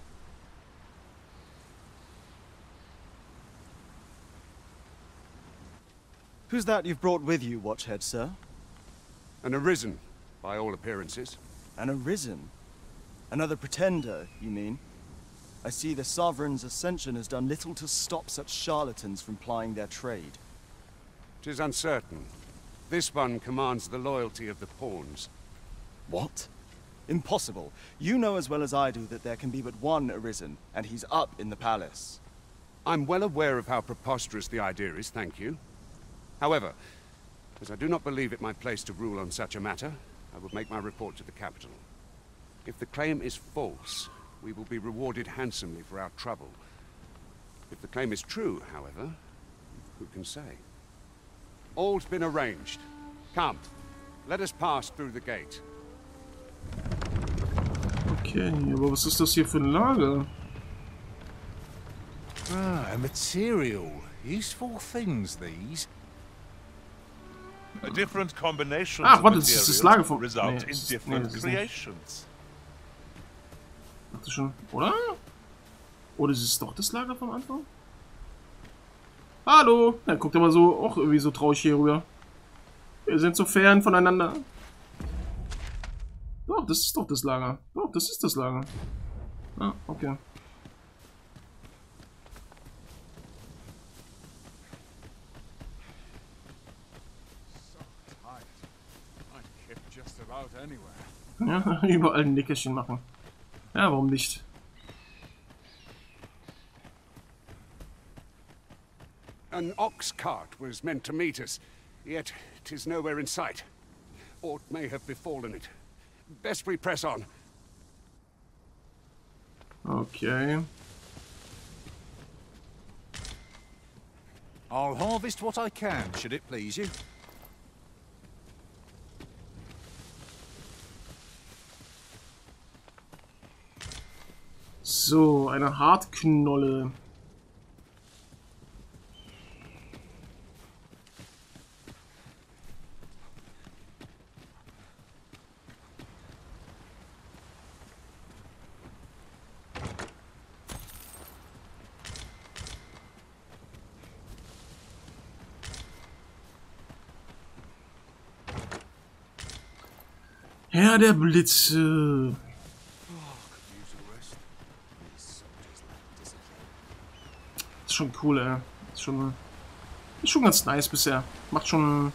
Who's that you've brought with you, Watchhead, sir? An Arisen, by all appearances. An Arisen? Another pretender, you mean? I see the Sovereign's ascension has done little to stop such charlatans from plying their trade. 'Tis uncertain. This one commands the loyalty of the pawns. What? Impossible. You know as well as I do that there can be but one Arisen, and he's up in the palace. I'm well aware of how preposterous the idea is, thank you. However, as I do not believe it my place to rule on such a matter, I will make my report to the capital. If the claim is false, we will be rewarded handsomely for our trouble. If the claim is true, however, who can say? All's been arranged. Come, let us pass through the gate. Okay, aber was ist das hier für ein Lager? Ah, a material. Useful things, these. A different combination ah, of warte, das ist das Lager von... result Nee, in das, different nee, creations. Dachte schon, oder? Oder ist es doch das Lager vom Anfang? Hallo! Ja, guckt mal so, auch irgendwie so traurig hier rüber. Wir sind so fern voneinander. Doch, das ist doch das Lager. Doch, das ist das Lager. Ah, okay. Ja, überall ein Nickerchen machen. Ja, warum nicht? An ox cart was meant to meet us, yet 'tis nowhere in sight. Aught may have befallen it. Best we press on. Okay. I'll harvest what I can, should it please you. So, eine Hartknolle. Herr der Blitze. Ist schon cool, ey. Ist schon, ist schon ganz nice bisher. Macht schon...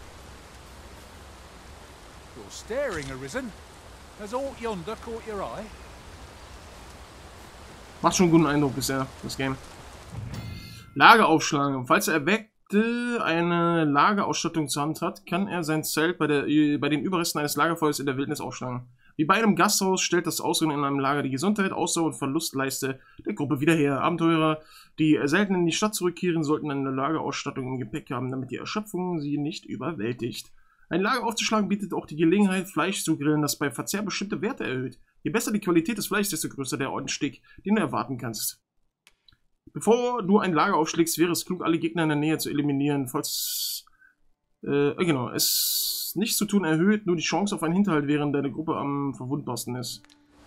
You're staring, Arisen. Has aught yonder caught your eye? Macht schon einen guten Eindruck bisher, das Game. Lager aufschlagen. Falls er Erweckte eine Lagerausstattung zur Hand hat, kann er sein Zelt bei, der, bei den Überresten eines Lagerfeuers in der Wildnis aufschlagen. Wie bei einem Gasthaus stellt das Ausruhen in einem Lager die Gesundheit, Ausdauer und Verlustleiste der Gruppe wieder her. Abenteurer, die selten in die Stadt zurückkehren, sollten eine Lagerausstattung im Gepäck haben, damit die Erschöpfung sie nicht überwältigt. Ein Lager aufzuschlagen bietet auch die Gelegenheit, Fleisch zu grillen, das bei Verzehr bestimmte Werte erhöht. Je besser die Qualität des Fleisches, desto größer der Anstieg, den du erwarten kannst. Bevor du ein Lager aufschlägst, wäre es klug, alle Gegner in der Nähe zu eliminieren. Falls, äh, genau, es nichts zu tun erhöht, nur die Chance auf einen Hinterhalt, während deine Gruppe am verwundbarsten ist.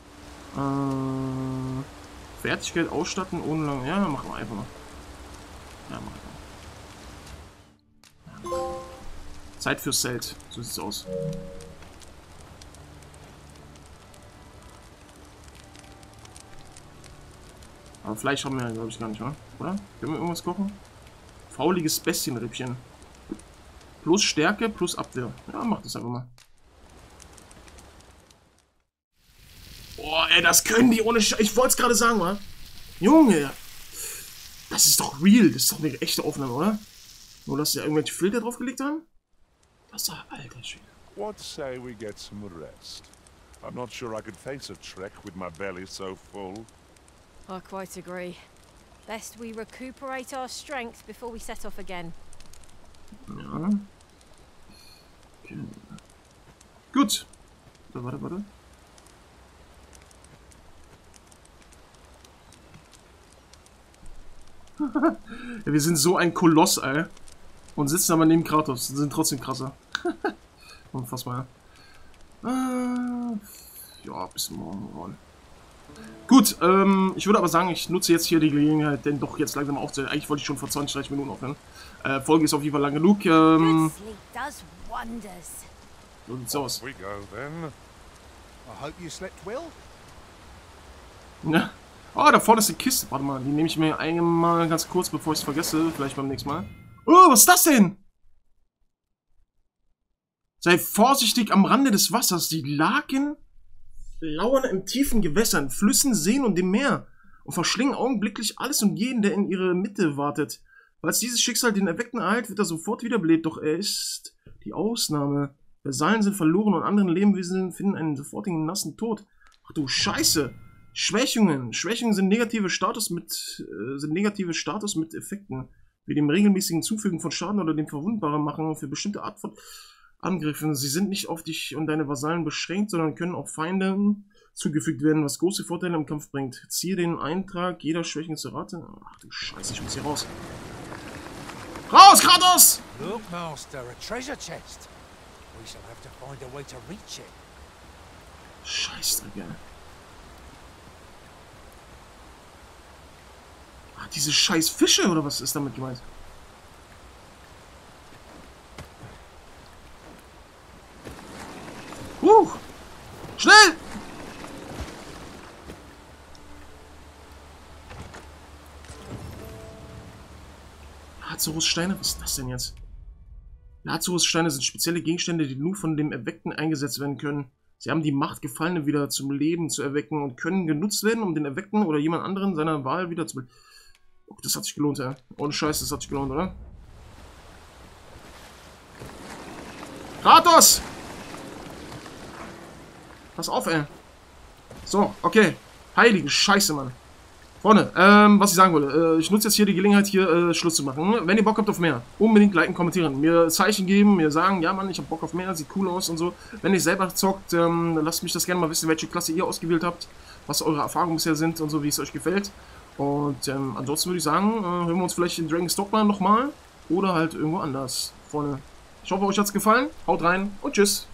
Äh, Fertigkeit ausstatten, ohne lang, ja, machen wir einfach mal. Ja, machen wir. Ja. Zeit fürs Zelt, so sieht's aus. Aber Fleisch haben wir ja, glaube ich, gar nicht, oder? Oder? Können wir irgendwas kochen? Fauliges Bestienrippchen. Plus Stärke, plus Abwehr. Ja, mach das einfach mal. Boah, ey, das können die ohne Sch Ich wollte es gerade sagen, wa? Junge! Das ist doch real. Das ist doch eine echte Aufnahme, oder? Nur, dass sie ja irgendwelche Filter draufgelegt haben? Das ist doch alter Schwede. What say we get some rest? I'm not sure I could face a trek with my belly so full. I quite agree. Best we recuperate our strength before we set off again. Ja. Okay. Gut. Warte, warte, warte. Ja, wir sind so ein Koloss, ey. Und sitzen aber neben Kratos. Sind trotzdem krasser. Unfassbar. Äh, ja, bis morgen. Gut, ähm, ich würde aber sagen, ich nutze jetzt hier die Gelegenheit, denn doch jetzt langsam aufzuhören. Eigentlich wollte ich schon vor zwanzig, dreißig Minuten aufhören. Äh, Folge ist auf jeden Fall lang genug. Ähm, so sieht's aus. Ja. Oh, da vorne ist die Kiste. Warte mal, die nehme ich mir einmal ganz kurz, bevor ich es vergesse. Vielleicht beim nächsten Mal. Oh, was ist das denn? Sei vorsichtig am Rande des Wassers. Die Laken lauern in tiefen Gewässern, Flüssen, Seen und dem Meer und verschlingen augenblicklich alles und jeden, der in ihre Mitte wartet. Falls dieses Schicksal den Erweckten ereilt, wird er sofort wiederbelebt, doch er ist die Ausnahme. Versallen sind verloren und andere Lebewesen finden einen sofortigen nassen Tod. Ach du Scheiße! Schwächungen. Schwächungen sind negative Status mit äh, sind negative Status mit Effekten, wie dem regelmäßigen Zufügen von Schaden oder dem Verwundbaren machen für bestimmte Art von Angriffen. Sie sind nicht auf dich und deine Vasallen beschränkt, sondern können auch Feinden zugefügt werden, was große Vorteile im Kampf bringt. Ziehe den Eintrag jeder Schwächen zur Rate. Ach du Scheiße, ich muss hier raus. Raus, Kratos! Look, Master, a treasure chest. We shall have to find a way to reach it. Scheißdreck. Ah, diese scheiß Fische, oder was ist damit gemeint? Uh! Schnell! Lazarus-Steine? Was ist das denn jetzt? Lazarus-Steine sind spezielle Gegenstände, die nur von dem Erweckten eingesetzt werden können. Sie haben die Macht, Gefallene wieder zum Leben zu erwecken und können genutzt werden, um den Erweckten oder jemand anderen seiner Wahl wieder zu... Oh, das hat sich gelohnt, ja. Ohne Scheiß, das hat sich gelohnt, oder? Kratos! Pass auf, ey. So, okay. Heilige Scheiße, Mann. Freunde, ähm, was ich sagen wollte. Äh, ich nutze jetzt hier die Gelegenheit, hier äh, Schluss zu machen. Wenn ihr Bock habt auf mehr, unbedingt liken, kommentieren. Mir Zeichen geben, mir sagen, ja, Mann, ich hab Bock auf mehr, sieht cool aus und so. Wenn ihr selber zockt, ähm, lasst mich das gerne mal wissen, welche Klasse ihr ausgewählt habt. Was eure Erfahrungen bisher sind und so, wie es euch gefällt. Und ähm, ansonsten würde ich sagen, äh, hören wir uns vielleicht in Dragon's Dogma nochmal. Oder halt irgendwo anders. Freunde, ich hoffe, euch hat's gefallen. Haut rein und tschüss.